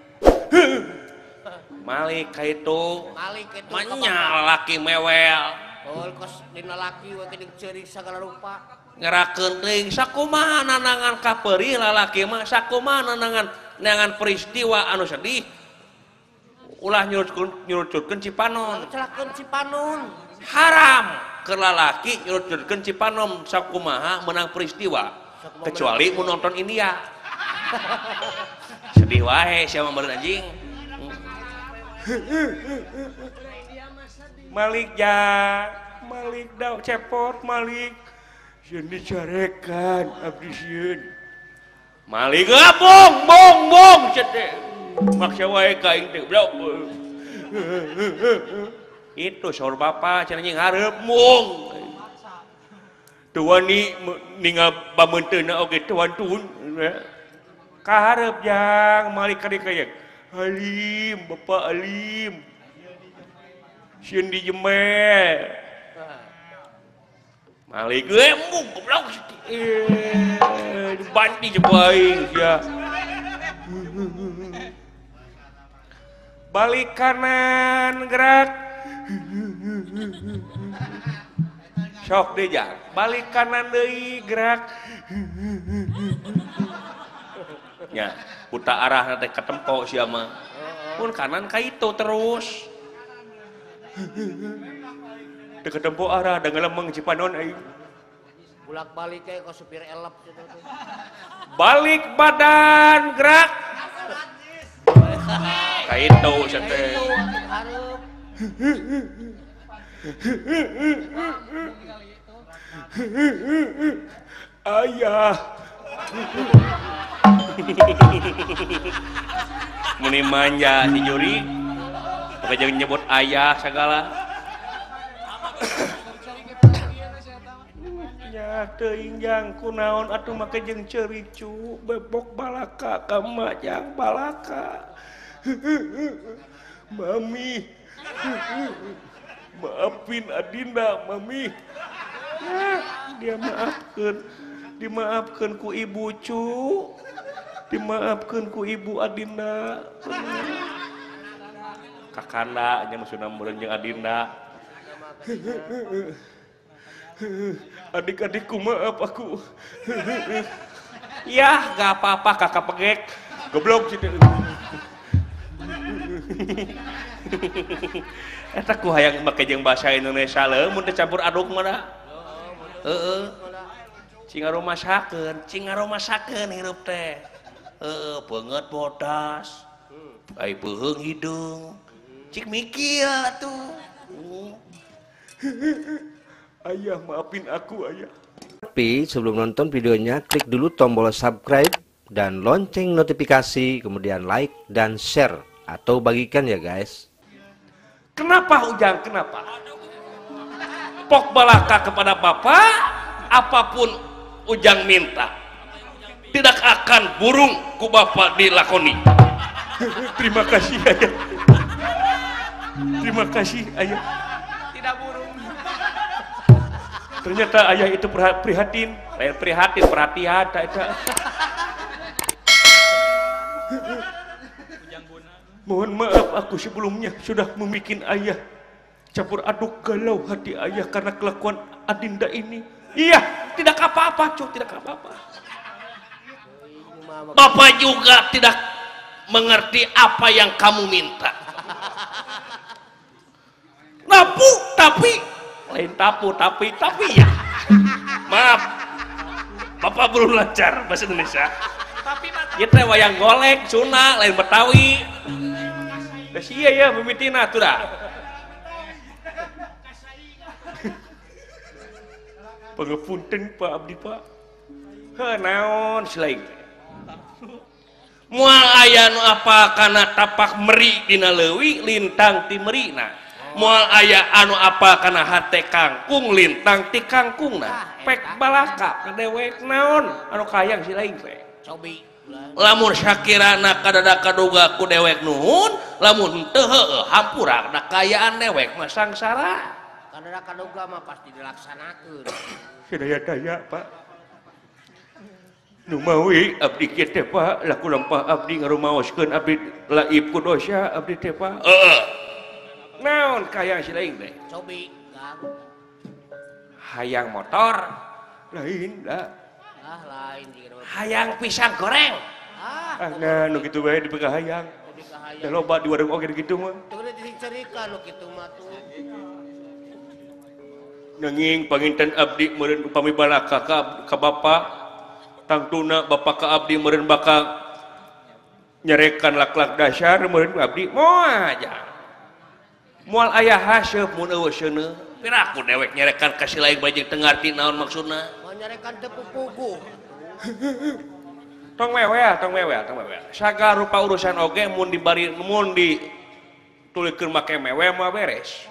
malik ka itu Malik itu manya laki mewel oh kos dina laki we geuning ceurik sagala rupa ngerakeun teuing sakumaha nanangan ka peurih lalaki mah sakumaha nanangan nangan peristiwa anu sedih ulah nyurutkeun Cipanon celakakeun Cipanon haram ke lalaki nyurutkeun Cipanon sakumaha menang peristiwa kecuali mun nonton India sedih wae sia mah meureun anjing Malik ja Malik daw cepot Malik sieun dicarekan abdi sieun Malik ah bong bong bong cete maksa wae ka aing teh blok itu saur bapa cenah nying hareup mung teu wani ningal bameunteuna oge teu wantun ka hareup jang Malik ka dikayek alim bapak alim sieun dijemeh Malik ge mung goblok eh dibandi jebaing sia balik kanan gerak sok deh jang balik kanan deui gerak nya puta arah teh katempo sia mah mun kanan ka itu terus teu katempo arah da ngelemeng Cipanon aing bulak balik kayak ke supir elep gitu tuh. Balik badan gerak kayak itu sate ayah meni manja di juri pakai jangan nyebut ayah segala ya teuing jang kunaon atuh make jeung cericu bebok balaka ka majang balaka mami maafin adinda mami ya, dia maafkeun dimaafkeun ku ibu cu dimaafkeun ku ibu adinda kakanda nya maksudna meureun jeung adinda adik-adikku maaf aku ya gak apa-apa kakak pegek goblok gitu eta ku hayang make jeung bahasa Indonesia leuh mun teu campur aduk mah da heeh cing ngaromasakeun cing ngaromasakeun hirup teh heeh beungeut bodas ai beuheung hidung cik mikir atuh ayah maafin aku ayah. Tapi sebelum nonton videonya klik dulu tombol subscribe dan lonceng notifikasi, kemudian like dan share atau bagikan ya guys. Kenapa Ujang? Kenapa? Pok balaka kepada bapak apapun Ujang minta tidak akan burung ku bapak dilakoni. Terima kasih ayah. Terima kasih ayah. Tidak burung. Ternyata ayah itu prihatin, lain prihatin perhatian tak itu. Mohon maaf aku sebelumnya sudah membuat ayah campur aduk galau hati ayah karena kelakuan adinda ini. Iya, tidak apa-apa, cuy, tidak apa-apa. Bapak juga tidak mengerti apa yang kamu minta. Napu, tapi lain tapu tapi tapi ya maaf bapak belum lancar bahasa Indonesia tapi ya teh wayang golek Sunda lain Betawi da sia ya mimitina tuh dah pangapunten Pak abdi Pak heuh naon selain moal aya nu apa kana tapak meri dina leuwih lintang ti merina moal aya anu apa kana hate kangkung lintang ti kangkungna pek balaka kadewek naon anu kayang si lain teh cobi lamun syakirana kadada kaduga ku dewek nuhun lamun teu heueuh hampura da kayaan dewek mah sangsara kadada kaduga mah pasti dilaksanakeun sadaya-daya Pak nu mawi abdi kieu teh Pak laku lampah abdi ngarumaoskeun abdi laib ku dosa abdi teh Pak heeh naon kayang si lain teh cobi gang hayang motor lain da ah lain jeung hayang pisang goreng ah ah nah nu kitu bae dipegang hayang jadi kahayang da loba di warung oge kitu mah teu geus diceritakan nu kitu mah tuh nanging panginten abdi meureun upami balaka ka, ka bapa tangtuna bapa ka abdi meureun bakal nyerekan lak-lak dasar meureun abdi moal aja moal aya haseup mun eueuh seuneu piraku dewek nyerekan ka si lain bajeng teu ngarti naon maksudna manyarekan teu pupuguh tong wewe tong wewe tong wewe sagala rupa urusan oge mun dibari mun ditulikeun make mewe mah beres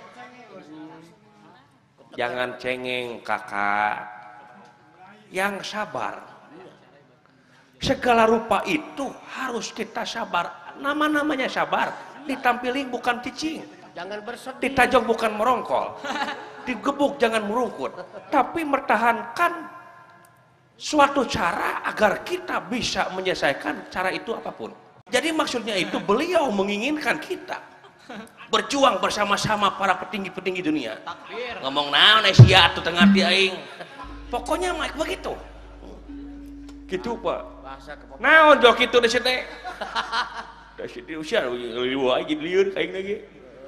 jangan cengeng kakak yang sabar segala rupa itu harus kita sabar nama-namanya sabar ditampilin bukan cicing jangan bersedih ditajong bukan merongkol digebuk jangan merungkut tapi mempertahankan suatu cara agar kita bisa menyelesaikan cara itu apapun jadi maksudnya itu beliau menginginkan kita berjuang bersama-sama para petinggi-petinggi dunia Takbir. ngomong naon sia atuh tengah ti aing pokoknya mah begitu gitu Pak bahasa kepop naon jok kitu da teh da situ usia leuwih wae jadi lieur aing lagi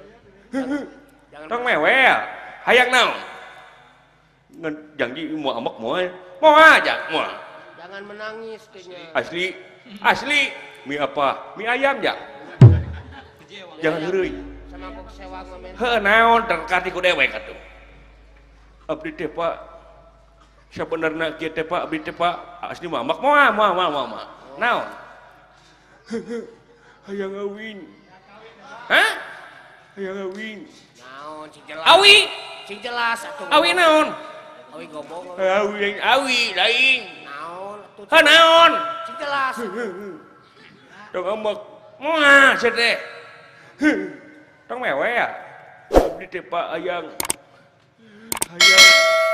tong mewe hayang naon ngan janji moal amek moal moal aja moal jangan menangis kayaknya asli asli mie apa mie ayam ya jangan heureuy sama kok sewa ngamen heuh naon terkati ku dewek atuh abdi teh Pak sabenerna kieu teh Pak abdi teh Pak asli mah mak moal moal moal moal naon hayang ngawin hah hayang ngawin naon sing jelas awi sing jelas atuh awi naon awi gobong awi awi lain naon atuh heuh naon sing jelas tong amek moal cenah teh tong mewe ya abdi teh Pak hayang hayang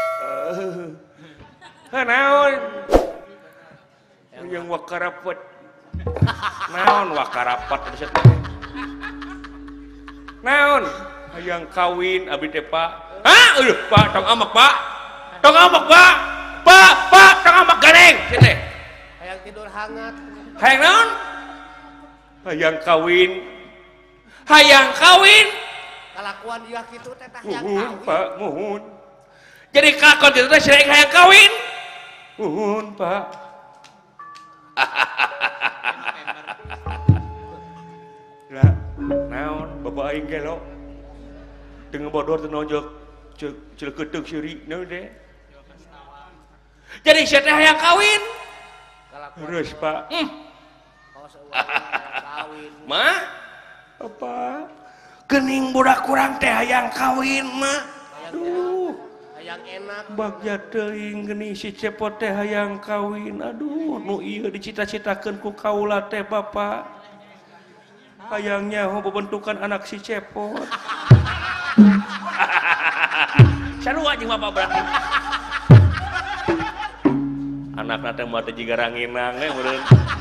heuh naon hayang wakarapet naon wakarapet maksud naon hayang kawin abdi teh Pak hah eueuh Pak tong amek Pak tong amek Pak Pak Pak tong amek gareng cenah hayang tidur hangat hayang naon hayang kawin hayang kawin kalakuan dia kitu teh tah yang muhun kawin Pak muhun jadi kakon itu teh sering hayang kawin muhun Pak lah naon bapak aing gelo teu bodor teu nojok ceuk cileukeuteuh seurik naon deh jadi sia teh hayang kawin kalakuan terus Pak hmm. oh seueur kawin mah apa gening budak kurang teh hayang kawin mah aduh hayang enak bagja teuing geuning si cepot teh hayang kawin aduh nu ieu dicita-citakeun ku kaula teh Bapak hayang nyaho bebentukan anak si cepot sarua jeung Bapak berarti anakna teh mah teh jiga ranginang we meureun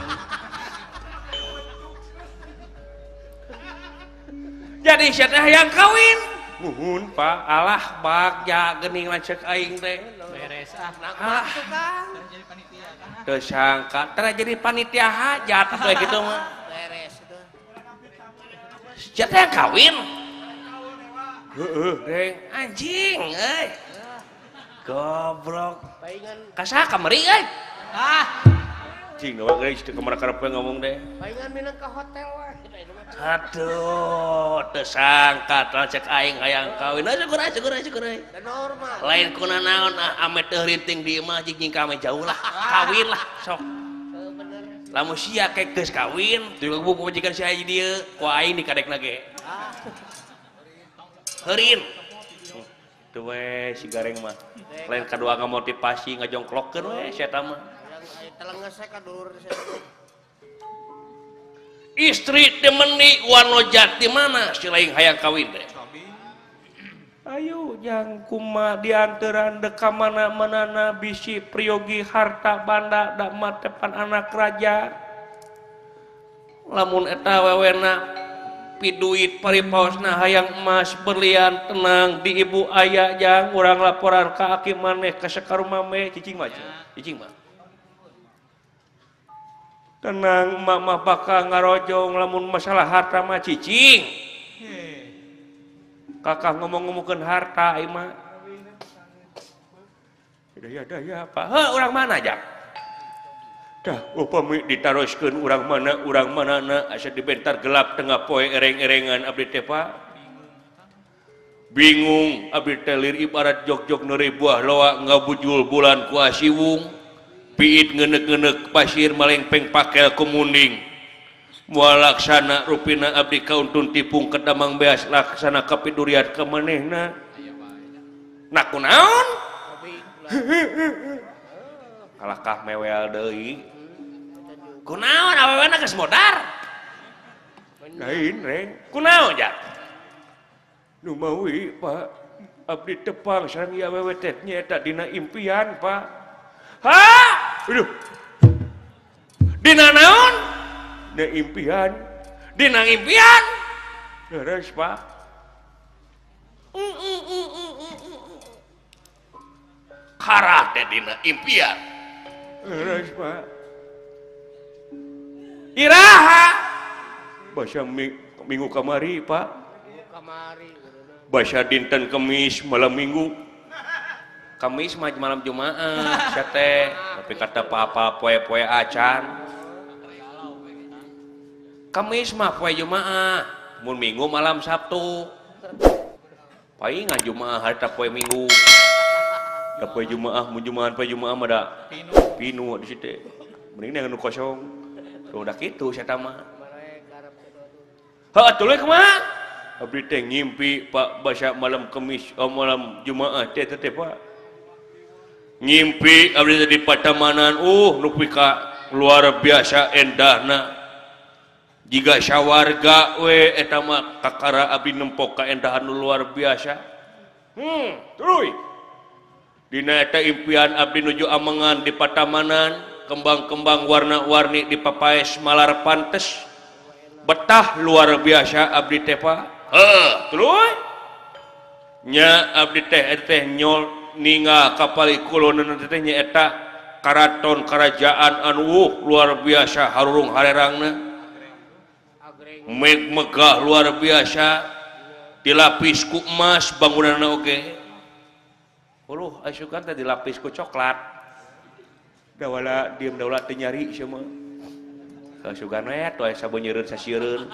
jadi sia teh hayang kawin muhun Pak alah bagja geuning lanceuk aing teh Beres ah. ah tuh kan Jadi panitia kan. teu sangka tara jadi panitia hajat kayak gitu mah beres itu sia teh kawin heeh deng anjing euy goblok paingan kasaha kamari euy Ah, cing euy geus teu kamar-karep ngomong deh paingan minang ke hotel wah kita itu mah aduh teu sangka lanceuk aing hayang kawin asa syukur asa syukur asa syukur euy dan normal lain kuna naon ah, ame teu rinting di imah jeung jeung kame jauh lah kawin lah sok eh, bener lamun sia kek geus kawin teu buku majikan si haji dieu ku aing dikadekna ge ah heurin teu we si gareng mah lain kadua ngamotivasi ngajongklokkeun we sia eta mah yang ai telenges saya ka dulur saya istri temeni wano jati mana si lain hayang kawin deh. Ayo yang kuma diantaran deka mana manana bisi priyogi harta banda dak matepan anak raja. Lamun eta wewena piduit paripaosna hayang emas berlian tenang di ibu ayah jang urang laporan ka aki maneh ka sakaruma meh cicing mah cicing mah tenang mama bakal ngarojong lamun masalah harta mah cicing kakak ngomong-ngomongkeun harta ieu mah daya-daya apa heuh urang mana jang dah upami ditaroskeun urang mana urang manana asa dibentar gelap tengah poe ereng-erengan abdi teh Pak bingung abdi teh lir ibarat jog-jog neuri buah loa ngabujul bulan ku asiwung piit ngeuneuk-ngeuneuk pasir malengpeng pakel ku munding moal laksana rupina abdi kauntun tipung kedamang beas laksana kapiduriat ka manehna nak kunaon kalakah mewel deui kunaon awewe geus modar lain reng kunaon jak nu mawi Pak abdi tepang sareng ieu awewe teh nyaeta dina impian Pak ha aduh dina naon dina impian dina impian leres Pak karah teh dina impian leres Pak iraha basa minggu kamari Pak kamari basa dinten Kemis malam minggu Kamis mah malam Jumaah sia teh tapi kata apa poe-poe acan Kamis mah poe Jumaah mun Minggu malam Sabtu paling ngan Jumaah hari ta poe Minggu da poe Jumaah mun Jumaah poe Jumaah mah da pinu di situ mending anu kosong udah gitu saya tama ha atuh kumaha abdi teh ngimpi Pak basa malam Kamis oh, malam Jumaah teh teh Pak ngimpi abdi teh di Patamanan uh nu pika luar biasa endahna jiga sawarga we eta mah kakara abdi nempok kaendahan nu luar biasa hmm tuluy dina eta impian abdi nuju amangan di Patamanan kembang-kembang warna-warni di papaes malar pantes betah luar biasa abdi teh Pak heuh tuluy nya abdi teh teh nyol ningal kapali kuloneun teh nyaeta karaton kerajaan anu luar biasa harurung harerangna megah luar biasa dilapis ku emas bangunanna oge uluh asukan teh dilapis ku coklat dawala diem dawala teu nyari sia mah kasugan we toy sabeunyereun sasiereun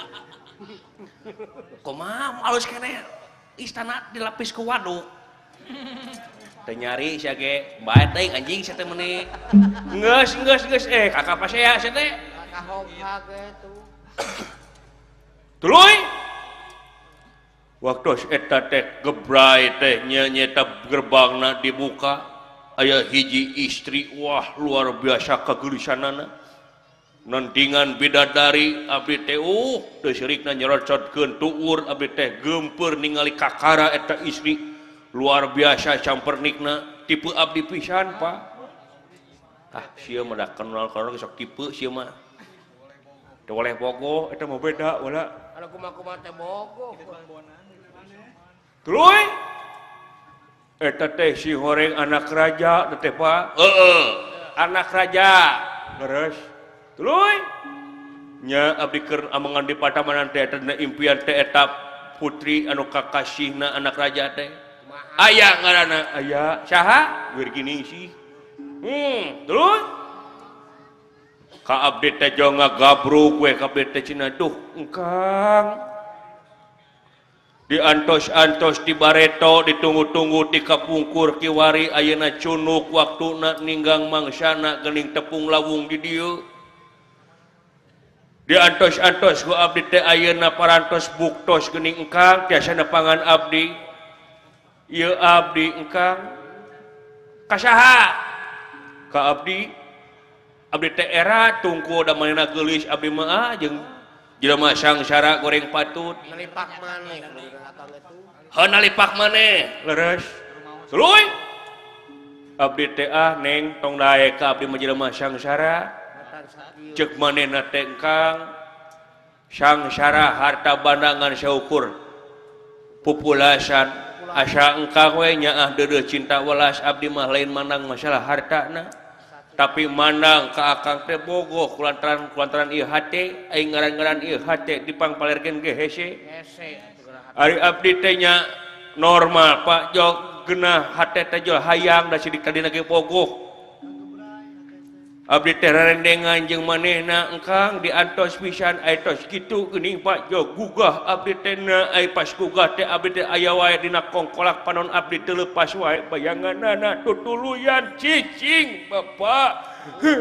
kumaha alus keneh istana dilapis ku waduk teu nyari sia ge bae teuing anjing sia teh meuni geus geus geus eh kakak pasea sia teh kahogha ge tuh tuluy waktu eta teh gebrai teh nya nyeta gerbangna dibuka aya hiji istri wah luar biasa kagelisanana nandingan bidadari abdi teh uh teu sirikna nyerocotkeun tuur abdi teh geumpeur ningali kakara eta istri luar biasa campernikna tipe abdi pisan Pak ah sia mah da kenal-kenal sok tipe sia mah teu boleh bogoh eta mah beda wala anu kumaha-kumaha teh bogoh tuluy eta teh si horeng anak raja teh Pak heeh anak raja leres tuluy nya abdi keur amangan di Patamanan teh eta impian teh eta putri anu kakasihna anak raja teh aya ngaranna aya saha Wirgining sih hmm tuluy ka abdi teh jong ngagabruk we ka abdi teh cenah duh engkang diantos-antos di bareto ditunggu-tunggu di kapungkur kiwari ayeuna cunuk waktuna ninggang mangsana geuning tepung lawung di dieu diantos-antos ku abdi teh ayeuna parantos buktos geuning engkang tiasana pangan abdi ieu abdi engkang kasaha ka abdi abdi teh era tungku da manehna geulis abdi mah jeung jelema sangsara goreng patut nalipak maneh akang itu heuh nalipak maneh leres tuluy abdi teh ah neng tong dae ka abdi mah jelema sangsara ceuk manehna teh engkang sangsara harta bandangan saukur populasan asa engkang we nyaah deudeuh cinta welas abdi mah lain mandang masalah hartana tapi mandang ka akang teh bogoh kulantaran kulantaran ieu hate aing ngaran-ngaran ieu hate dipangpalerkeun ge hese ari abdi teh nya normal Pak jog geunah hate teh jol hayang da sidik tadina ge bogoh abdi teh rarendengan jeung manehna engkang diantos pisan aya tos kitu geuning Pak jog gugah abdi teh na ai pas gugah teh abdi teh aya wae dina kongkolak panon abdi teh leupas wae bayanganna tutuluyan cicing Bapak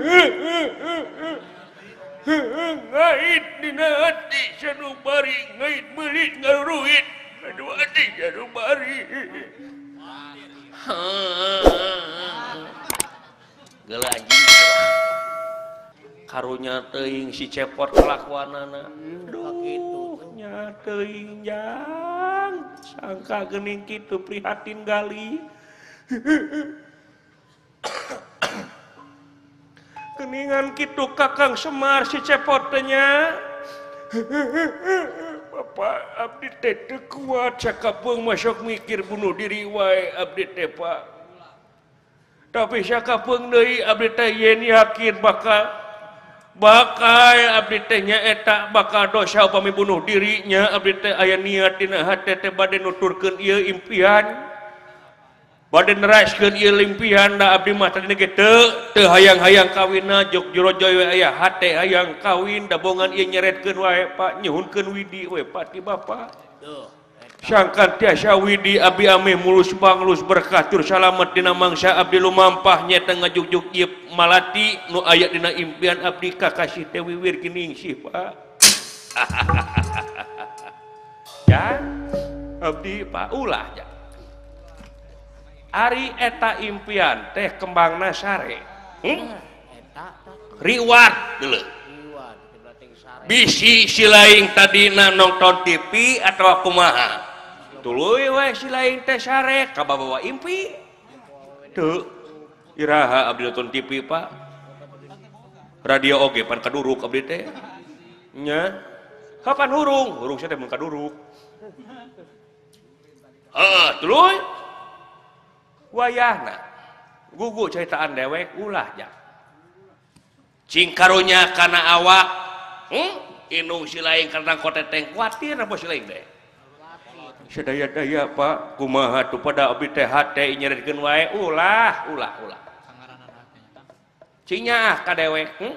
ngait dina hati sanubari ngait beulit ngaruit aduh hati sanubari geula anjing karunya teuing si cepot kelakuanana duh nya teuing jang sangka geuning kitu prihatin gali geuningan kitu Kakang Semar si cepot teh nya Bapak abdi teh teu kuat sakapeung masuk mikir bunuh diri wae abdi teh Pak tapi sakapeung deui abdi teh yen yakin bakal bakal abdi teh nya eta bakal dosa upami bunuh dirinya abdi teh aya niat dina hate teh bade nuturkeun ieu impian bade neraskeun ieu impian da abdi mah tadi ge teu teu hayang-hayang kawinna jog jorojoy we aya hate hayang kawin da bongan ieu nyeretkeun wae Pak nyuhunkeun widi we Pak ti Bapak sangkan tiasa widi abdi ameh mulus banglus berkah tur salamet dina mangsa abdi lumampah nyeta ngajugjug ieu malati nu aya dina impian abdi kakasih teh wiwir geuning sih Pak ya abdi Pak ulah ya ari eta impian teh kembangna sare hmm? riwat deuleu bisi silaing tadina nonton T V atau kumaha tuluy we silaing teh sare kabawa impi teu iraha abdi nonton T V Pak radio oge pan kaduruk abdi teh nya kapan hurung hurung saya teh mun kaduruk heeh tuluy wayahna gugu ceritaan dewek ulah ja cing karunya kana awak hmm? inung silaing karena koteteng kuatir apa silaing deh sedaya-daya Pak kumaha tuh pada abdi teh hate nyeretkeun wae ulah ulah ulah cingnya ka dewek hmm?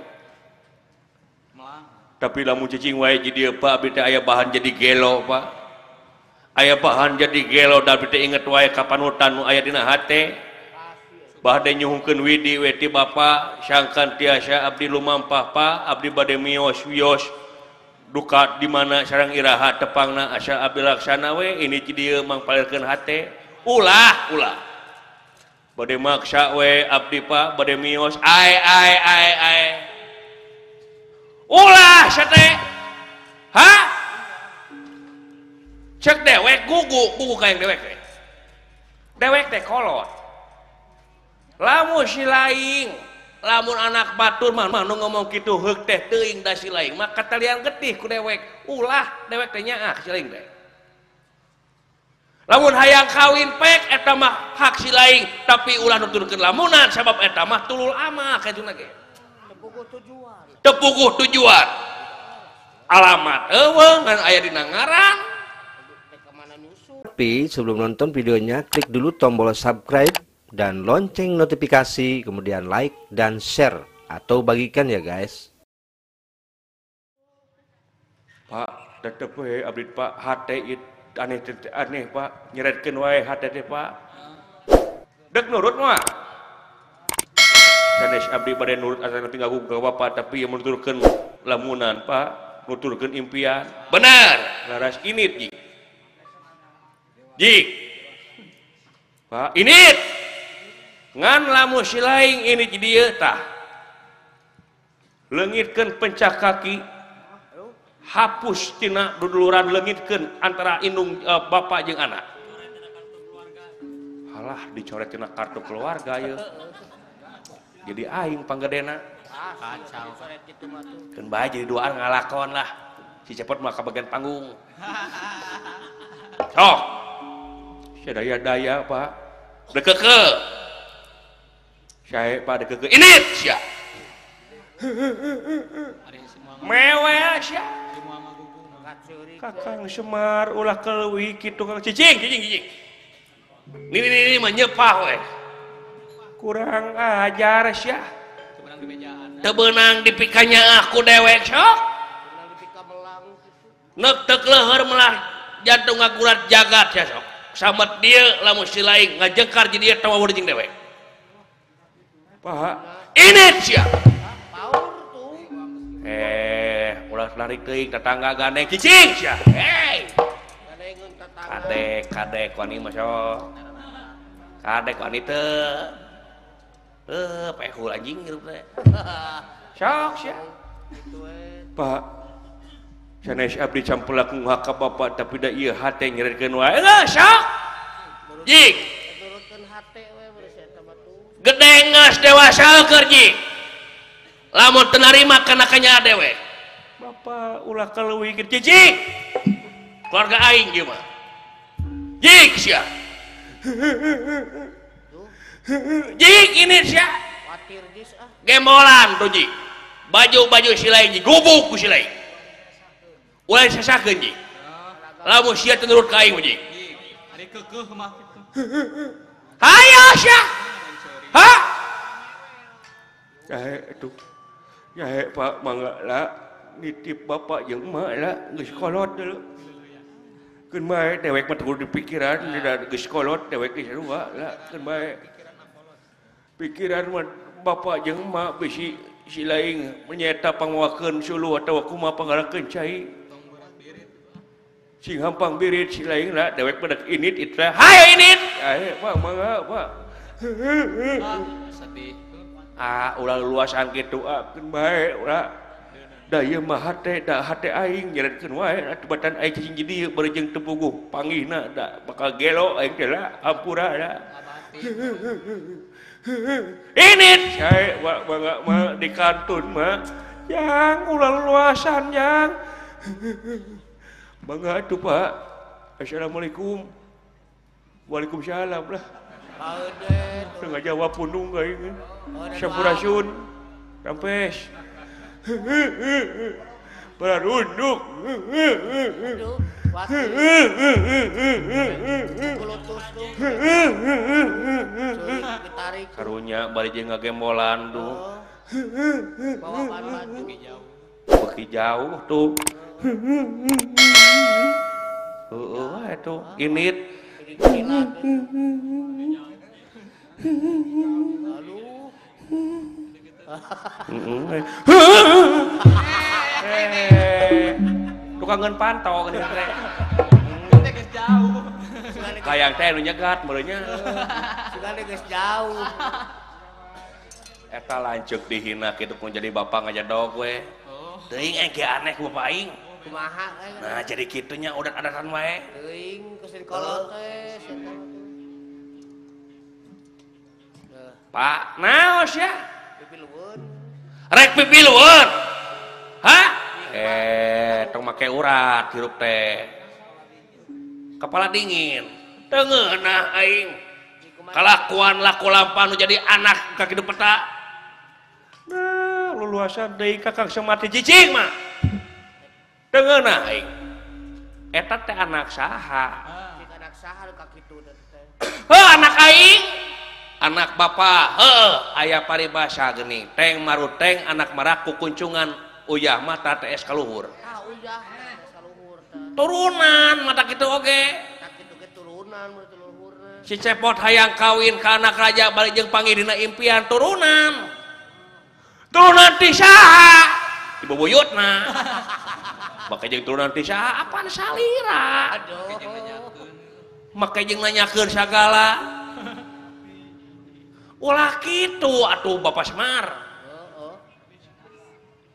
tapi lamun cicing wae jadi Pak abdi teh aya bahan jadi gelo Pak aya bahan jadi gelo da abdi teh inget wae ka panutan nu aya dina hate bade nyuhungkeun widi we ti Bapak sangkan tiasa abdi lumampah Pak abdi bade mios wios duka di mana sareng iraha tepangna asa abdi laksana we ini ci dieu mangpalerkeun hate ulah ulah bade maksa we abdi Pak bade mios ai ai ai ai ulah sate ha cek dewek gugu gugu ka yang dewek teh dewek teh kolot lamun silaing lamun anak batur mah mah nu ngomong kitu heuk teh teuing da silaing mah katalian getih ku dewek ulah dewek teh nyaah silaing teh lamun hayang kawin pek eta mah hak silaing tapi ulah nuturkeun lamunan sabab eta mah tulul amal kaduna ge tepuguh tujuan tepuguh tujuan alamat eueuh ngan aya dina ngaran. Tapi sebelum nonton videonya klik dulu tombol subscribe dan lonceng notifikasi, kemudian like dan share atau bagikan ya guys. Pak, tetep we abdi Pak hate aneh aneh Pak nyeretkeun wae hate teh Pak. Dek nurut mah. Sanes abdi bade nurut asal tapi ngaku ka Bapak tapi yang menuturkeun lamunan Pak, nuturkeun impian. Benar, laras init ji. Ji. Pak, init. Ngan lamun silaing ini di dieu tah leungitkeun pencak kaki hapus tina duduluran leungitkeun antara indung uh, bapak jeung anak halah dicoret tina kartu keluarga ieu jadi aing panggedena Kacau. keun bae jadi duaan ngalakon lah si cepot mah ka bagian panggung sok sadaya-daya Pak dekeke sae Pak dekeke init sia mewe sia Kakang Semar ulah keleuwih kitu Kang cicing cicing cicing ini ini ini mah nyepah we kurang ajar sia teu beunang dipikanya aku dewek sok nektek leuheur melah jantung ngagurat jagat ya sok samet dieu lamun si lain ngajengkar jadi dia tawawur jeung dewek Pak ini sia eh ulah lari teuing tetangga gandeng cicing sia hei kadek kadek wani mah sok kadek wani teu eh pehul anjing hirup teh sok sia Pak sanes abdi campulak nguha ka bapak tapi da ieu hate nyeretkeun wae geus sok jik turutkeun hate we beres eta batu gede geus dewasa keur jik lamun teu narima kana kanya adewe bapak ulah kaleuwih kitu jik keluarga aing ieu mah jik sia jik ini sia watir geus ah gembolan tuh jik baju-baju si lain jik gubuk ku si lain ulah sasakeun jik lamun sia teu nurut ka aing jik ari keukeuh mah kitu hayo sia ha jahe atuh jahe Pak mangga lah nitip bapak jeung emak lah geus kolot deuleu keun bae dewek mah teu dipikiran geus kolot dewek geus sarua lah keun bae pikiran bapak jeung emak bisi si lain menyeta pangwakeun suluh atawa kumaha panggarakeun cai sing hampang birit si lain lah dewek bedak init itra hayo init ae Pak mangga Pak sedih ah ulah luasan kitu ah keun bae ulah da ieu mah hate da hate aing nyeretkeun wae tebatan aing cicing jadi bari jeung teu puguh panggihna da bakal gelo aing teh lah ampura da ini saya bangga mah di kantun mah yang ulah luasan yang bangga tuh Pak assalamualaikum waalaikumsalam lah tengah jawab pundung kayak sampurasun rampes berunduk karunya bari jeung ngagembolan tuh beki jauh tuh heueuh atuh init tukangan pantau kan teh geus jauh kayang teh nu nyegat meureunnya Sugane geus jauh eta lanceuk dihina kitu pun jadi bapak ngajadog we teuing engke aneh ku bapak aing kumaha nah jadi kitunya udat-adatan wae teuing kusin kolot teh Pak naos ya pipilueun rek pipilueun ha eh tong make urat hirup teh kepala dingin teungeunah aing kalakuan laku lampan nu jadi anak ka kitu peta nah luluasan deui Kakang Semar teh cicing mah teungeunah aing eta teh anak saha cik anak saha ka kitu teh heuh anak aing anak bapa heuh aya paribasa geuning teng maruteng anak marak kukuncungan uyah mata T S kaluhur ah uyah T S kaluhur teh turunan mata kitu oge tak kitu ge turunan menurut luhurna si cepot hayang kawin ka anak raja balik jeung panggih dina impian turunan turunan ti saha ibu buyutna make jeung turunan ti saha apaan salira aduh make jeung nanyakeun sagala ulah kitu atuh Bapak Semar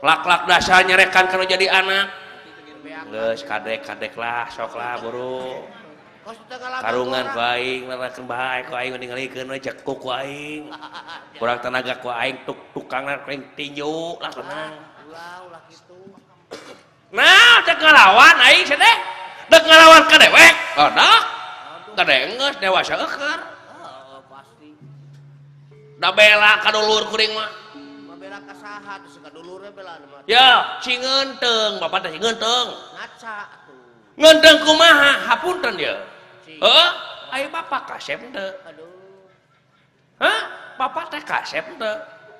lak-lak dasar nyerekan kalau jadi anak geus kadek-kadek lah sok lah buru karungan ku aing narakeun bae ku aing ningalikeun we cekuk ku aing kurang tenaga ku aing tuk tukangna ku aing tinju lah tenang ulah kitu nah cek ngalawan aing sedeh dek ngalawan ka dewek godak gede geus dewasa eukeur heeh pasti da bela ka dulur kuring mah bela ka saha teh ka dulurnya bela mah ya si ngeunteung bapak teh si ngeunteung ngaca tuh ngeunteung kumaha hapunten ya heeh aya bapak kasep teu aduh hah bapak teh kasep teu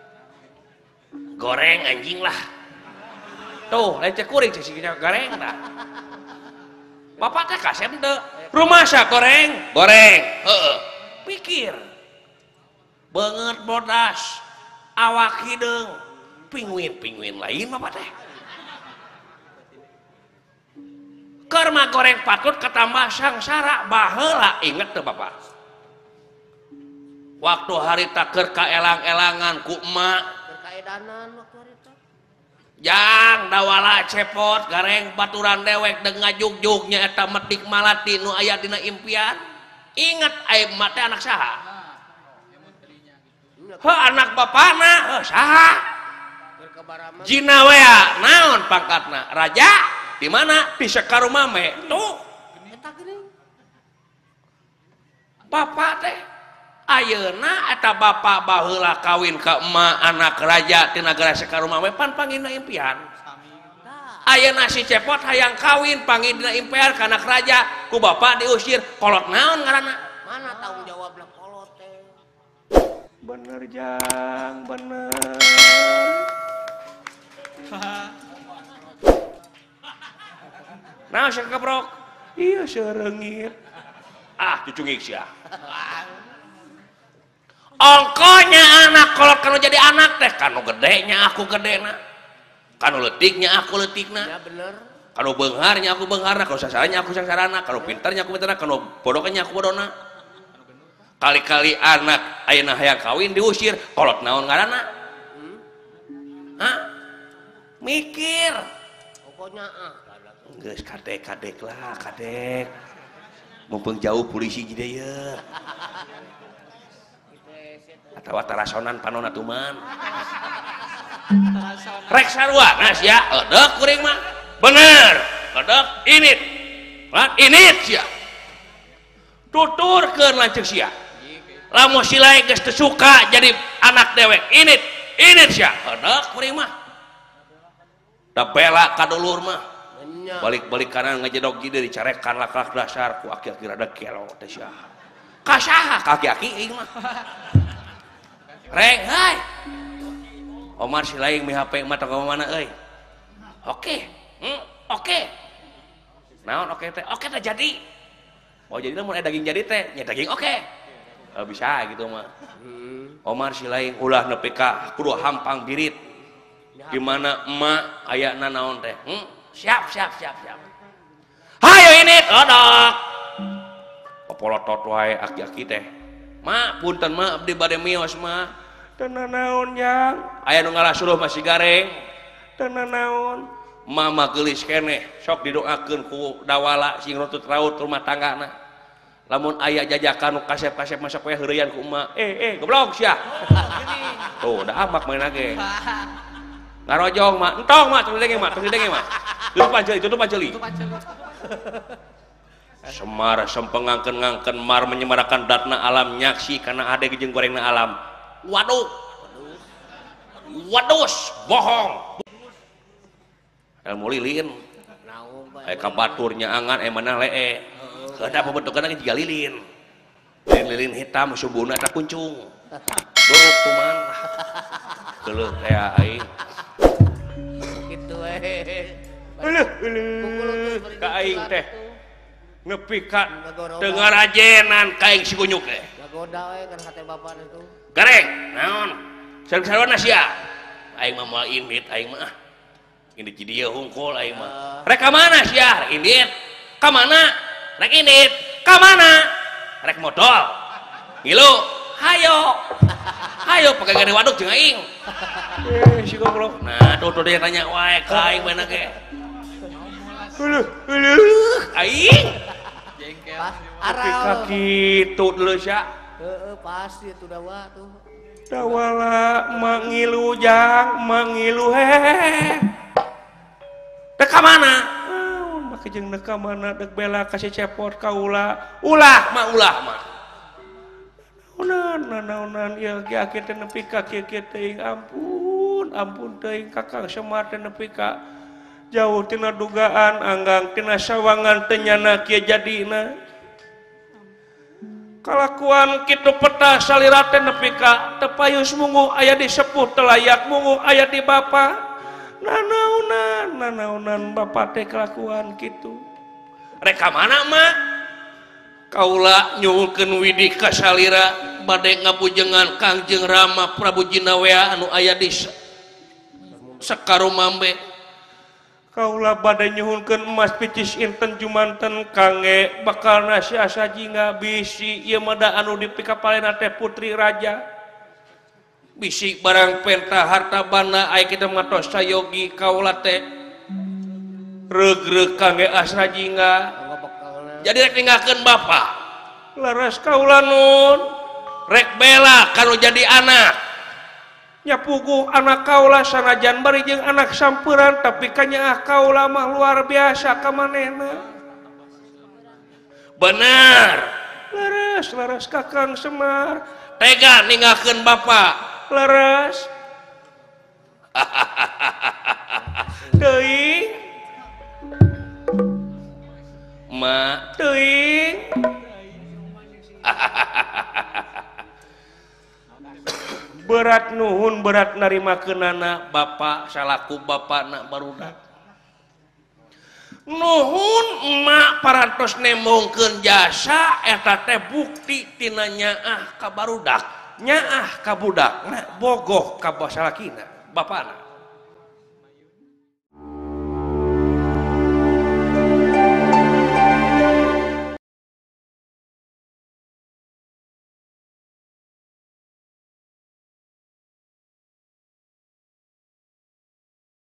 goreng anjing lah tuh lecek kuring cek siga goreng dah bapak teh kasep teu rumah sak goreng goreng heeh pikir banget bodas awak hideung pingwin-pingwin lain bapak teh keur mah goreng patut katambah sangsara baheula inget teu bapak waktu hari taker kaelang-elangan ku emak berkaedanan waktu hari teh jang dawala cepot gareng baturan dewek deng ngajuk-jugnya eta metik malati nu aya dina impian inget aya emak teh anak saha heuh anak bapana heuh saha berkabarama jina wea naon pangkatna raja di mana di Sekaru Mame tuh eta geuning bapak teh ayeuna eta bapak baheula kawin ka emak anak raja ti nagara Sekaru Mame pan pangina impian ayeuna si cepot hayang kawin pangin dina impian ka anak raja ku bapak diusir kolot naon ngaranna mana tanggung jawab lah kolot teh bener jang bener nah saya keprok iya serengit ah cucungik sia ongkonya anak kolot kanu jadi anak teh kanu gedenya aku gedena kanu letiknya aku letikna ya bener kanu beungharnya aku beungharna kanu sasaranya aku sasarana kanu pintarnya aku pintarna kanu bodohnya aku bodona kali-kali anak ayeuna hayang kawin diusir kolot naon ngaranna hmm? Hah mikir pokoknya ah geus kadek-kadek lah kadek mumpung jauh polisi gede ya atawa tarasonan panonna tuman rek sarua nah sia edek kuring mah bener edek init lan init sia tuturkeun lanceuk sia lamun si lain geus teu suka jadi anak dewek init init sia edek kuring mah da bela ka dulur mah balik-balik kanan ngejedog gede dicarekan lak-lak dasar ku aki-aki rada kelo teh sia kasaha kaki-aki ieu mah reng hai Omar si laing mi H P mah tong mana euy oke hmm, oke naon oke teh oke teh jadi oh jadi mun aya daging jadi teh nya daging oke oh, bisa gitu mah hmm. Omar si laing ulah nepi ka kudu hampang birit di mana emak ayana naon teh hmm? siap siap siap siap hayo ini odok popolotot wae aki-aki teh mak punten mak abdi bade mios mah tenan naon yang aya nu ngarasuruh masih gareng tenan naon mama geulis keneh sok didoakeun ku dawala sing rutut raut rumah tanggana lamun aya jajakan nu kasep-kasep masak we heureuyan ku emak eh eh goblok sia tuh da amak main lagi ngarojong mak entong mak tong denge mak tong denge mak tutup panjeli tutup panjeli Semar sempengangken ngangken mar menyemarakan datna alam nyaksi karena ada jeung gorengna alam waduh wadus bohong ilmu lilin aya ka baturnya angan eh mana lee kada pembentukanna jiga lilin lilin hitam sumbuna eta kuncung dorok tuman geuleuh aya aing gitu eh Eueuh eueuh ka aing teh nepi ka teu ngarajenan ka aing si kunyuk teh ngagoda we kan hate bapak itu gareng naon sareng-sarengna sia aing mah moal indit aing mah indit di dieu hungkul aing mah rek ka mana sia indit ka mana rek indit ka mana rek modal ngilu hayo hayo ayo pakai gade waduk jeung aing eh si goblok nah tuh tuh dia tanya wae ka aing beuna ge heuh heuh aing Jengkel. Arau. kaki tuh dulu sia Heeh, pasti itu dawa tuh. dawala mangilu jang mangilu heh dek ka mana naon make jeung dek ka mana dek bela kasih cepot ka ulah ulah mah ulah mah naonan naonan ieu ge akhir teh nepi ka kieu kieu teuing ampun ampun teuing Kakang Semar teh nepi ka jauh tina dugaan anggang tina sawangan teu nyana kieu jadina kalakuan kitu peta salira teh nepi ka teu payus mungu aya di sepuh teu layak mungu aya di bapa nanaonan nanaonan bapa teh kelakuan kitu rek ka mana mah kaula nyuhulkeun widi ka salira bade ngabujengan Kangjeng Rama Prabu Jinawea anu aya di Sakarumambe kaula bade nyuhunkeun emas picis inten jumanten kangge bakal nasi asa jingga bisi ieu mah da anu dipikapalena teh putri raja bisi barang penta harta bana aya kita matos sayogi kaula teh reug-reug kangge asra jingga jadi rek ninggalkeun bapa laras kaula nun rek bela kanu jadi anak nyapuguh anak kaula sanajan bari jeung anak sampeuran tapi kanyaah kaula mah luar biasa ka manehna bener leres leres Kakang Semar tega ninggalkeun bapa leres teuing ma teuing berat nuhun berat narimakeunana bapa salaku bapana barudak nuhun emak parantos nemongkeun jasa eta teh bukti tina nyaah ka barudak nyaah ka budakna bogoh ka salakina bapana